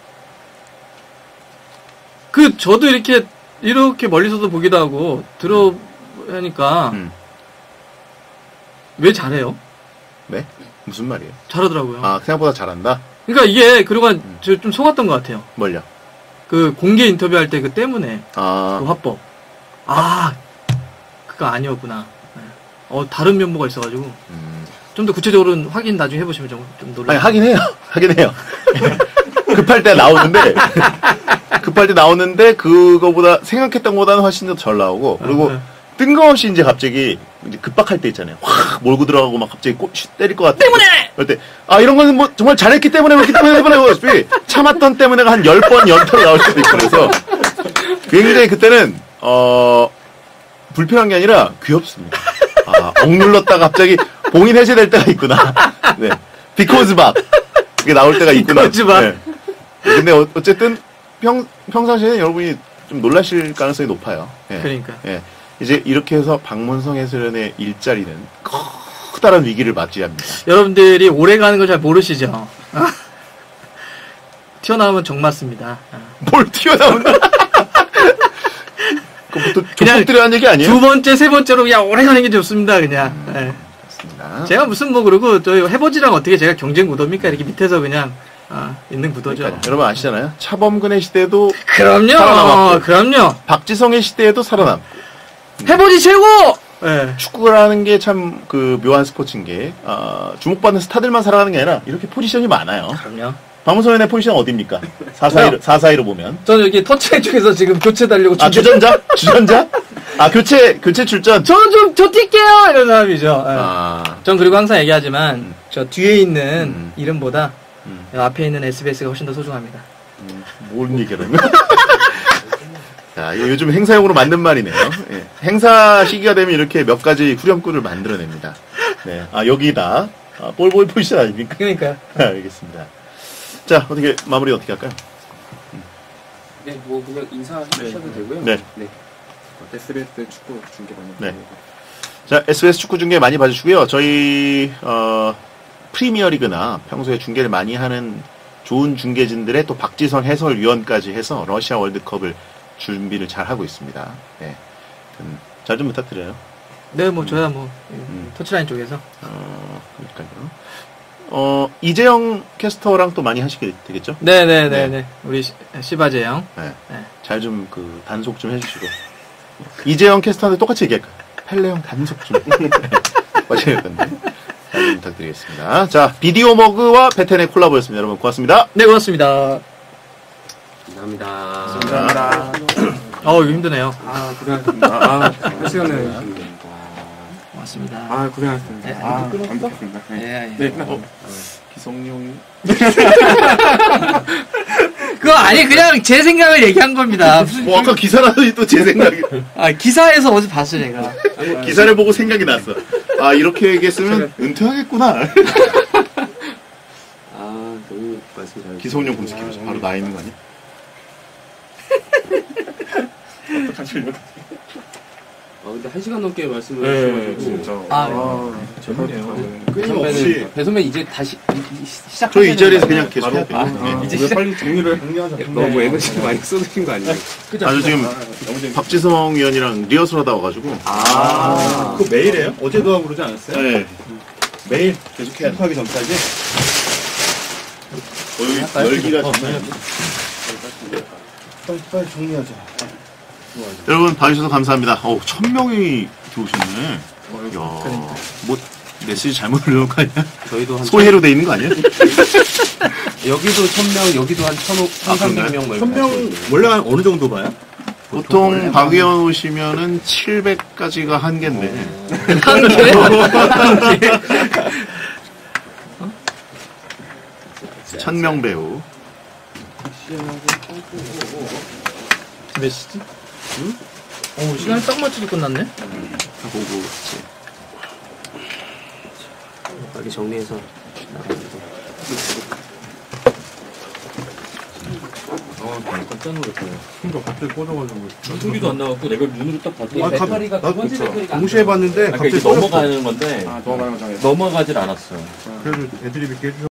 저도 이렇게 멀리서도 보기도 하고 들어보니까 왜 잘해요? 네? 무슨 말이에요? 잘하더라고요. 생각보다 잘한다? 그러니까 이게 그동안 좀 속았던 것 같아요. 뭘요? 공개 인터뷰할 때 때문에 그 화법. 그거 아니었구나. 다른 면모가 있어가지고 좀 더 구체적으로는 확인 나중에 해보시면 좀 놀라요. 아니 하긴 해요. 급할 때 나오는데 그거보다 생각했던 것보다는 훨씬 더 덜 나오고 그리고 뜬금없이 이제 갑자기 급박할 때 있잖아요. 확 몰고 들어가고 막 갑자기 때릴 것 같아. 때문에! 그럴 때 이런 거는 정말 잘했기 때문에 그렇기 때문에 참았던 때문에가 한 10번 연타로 나올 수도 있고 그래서 굉장히 그때는 불편한 게 아니라 귀엽습니다. 억눌렀다가 갑자기 봉인 해제될 때가 있구나. 네. 비코즈 밥. 그게 나올 때가 있구나. 비코즈 밥. 네. 근데 어쨌든 평상시에는 여러분이 좀 놀라실 가능성이 높아요. 네. 그러니까. 네. 이제 이렇게 해서 박문성 해설위원의 일자리는 커다란 위기를 맞이합니다. 여러분들이 오래 가는 걸 잘 모르시죠? 튀어나오면 정 맞습니다. 뭘 튀어나온다? 그것도 조폭들이 한 얘기 아니에요? 두 번째, 세 번째로 그냥 오래 가는 게 좋습니다, 그냥. 네. 그렇습니다. 제가 그리고 저 해보지랑 어떻게 제가 경쟁 구도입니까? 이렇게 밑에서 그냥, 있는 구도죠. 그러니까, 여러분 아시잖아요? 차범근의 시대에도 그럼요! 살아남았고, 그럼요! 박지성의 시대에도 살아남고. 해보지 최고! 네. 축구라는 게 참 묘한 스포츠인 게, 주목받는 스타들만 살아가는 게 아니라 이렇게 포지션이 많아요. 그럼요. 박문성의 포지션은 어딥니까? 4-4-2로 보면. 저는 여기 터치해 쪽에서 지금 교체 달려고. 주전자? 교체 출전? 저 뛸게요! 이런 사람이죠. 전 그리고 항상 얘기하지만, 저 뒤에 있는 이름보다 앞에 있는 SBS가 훨씬 더 소중합니다. 뭔 얘기라는 거야? 자, 이거 요즘 행사용으로 만든 말이네요. 예. 행사 시기가 되면 이렇게 몇 가지 후렴구를 만들어냅니다. 네. 여기다. 볼보이 포지션 아닙니까? 그러니까요. 알겠습니다. 자, 마무리 어떻게 할까요? 네, 그냥 인사하셔도 되고요. 네. SBS 축구 중계 많이 네. 자, SBS 축구 중계 많이 봐주시고요. 저희, 프리미어리그나 평소에 중계를 많이 하는 좋은 중계진들의 또 박지성 해설위원까지 해서 러시아 월드컵을 준비를 잘 하고 있습니다. 네. 잘 좀 부탁드려요. 네, 뭐 저야 뭐 터치라인 쪽에서. 그러니까요. 이재영 캐스터랑 또 많이 하시게 되겠죠? 네네네네. 우리 시바제 형. 네. 잘 좀 그 단속 좀 해주시고. 이재영 캐스터한테 똑같이 얘기할까요? 펠레 형 단속 좀. 하셔야 건데. 잘 좀 부탁드리겠습니다. 자, 비디오 머그와 베텐의 콜라보였습니다. 여러분 고맙습니다. 네, 고맙습니다. 감사합니다. 감사합니다. 이거 힘드네요. 고생하셨습니다. 시간에 고맙습니다. 고생하셨습니다. 네, 안 듣겠습니다. 네, 끝났습니다. 기성용이. 그거 아니, 그냥 제 생각을 얘기한 겁니다. 뭐 아까 기사라더니 또 제 생각이. 기사에서 어제 봤어, 제가. 기사를 보고 생각이 났어. 이렇게 얘기했으면 은퇴하겠구나. 너무 말씀 잘. 기성용 검색해보자. 바로 나 있는 거 아니야? 근데 1시간 넘게 말씀을 네, 하셔가지고. 진짜. 재밌네요. 끊임없이. 배선배 이제 다시 시작. 저희 이 자리에서 그냥 계속 해야 돼. 이제 우리가 빨리 정리를 정리하자. 너무 에너지 많이 쏟으신 거 아니에요? 아주 지금 박지성 위원이랑 리허설 하다 와가지고. 그거 매일 해요? 어제도 하고 그러지 않았어요? 네. 매일 계속 해야 하기 전까지? 열기가 장난. 빨리 정리하자. 여러분 봐주셔서 감사합니다. 1000명이 들어오셨네. 이야, 뭐 메시지 잘못 올려놓은 거 아니야? 저희도 한 소해로 돼 있는 거 아니야? 여기도 1000명, 여기도 한 1300명 뭐 1000명 원래 한 어느 정도 봐요? 보통 박 의원 오시면은 700까지가 한계인데. 한 개? 1000명 배우. 몇 시지? 시간이 딱 맞춰서 끝났네? 보고 있지. 빨리 정리해서 깜짝 놀랐어요. 혼자 갑자기 꽂아가지고. 소리도 안 나왔고 내가 눈으로 딱 봤더니 배터리가 두 번째 배터리가 안 동시에 봤는데 그러니까 이렇게 갑자기 넘어가는 건데 넘어가는 거잖아요. 넘어가질 않았어요. 그래도 애들이 믿게 해주셔.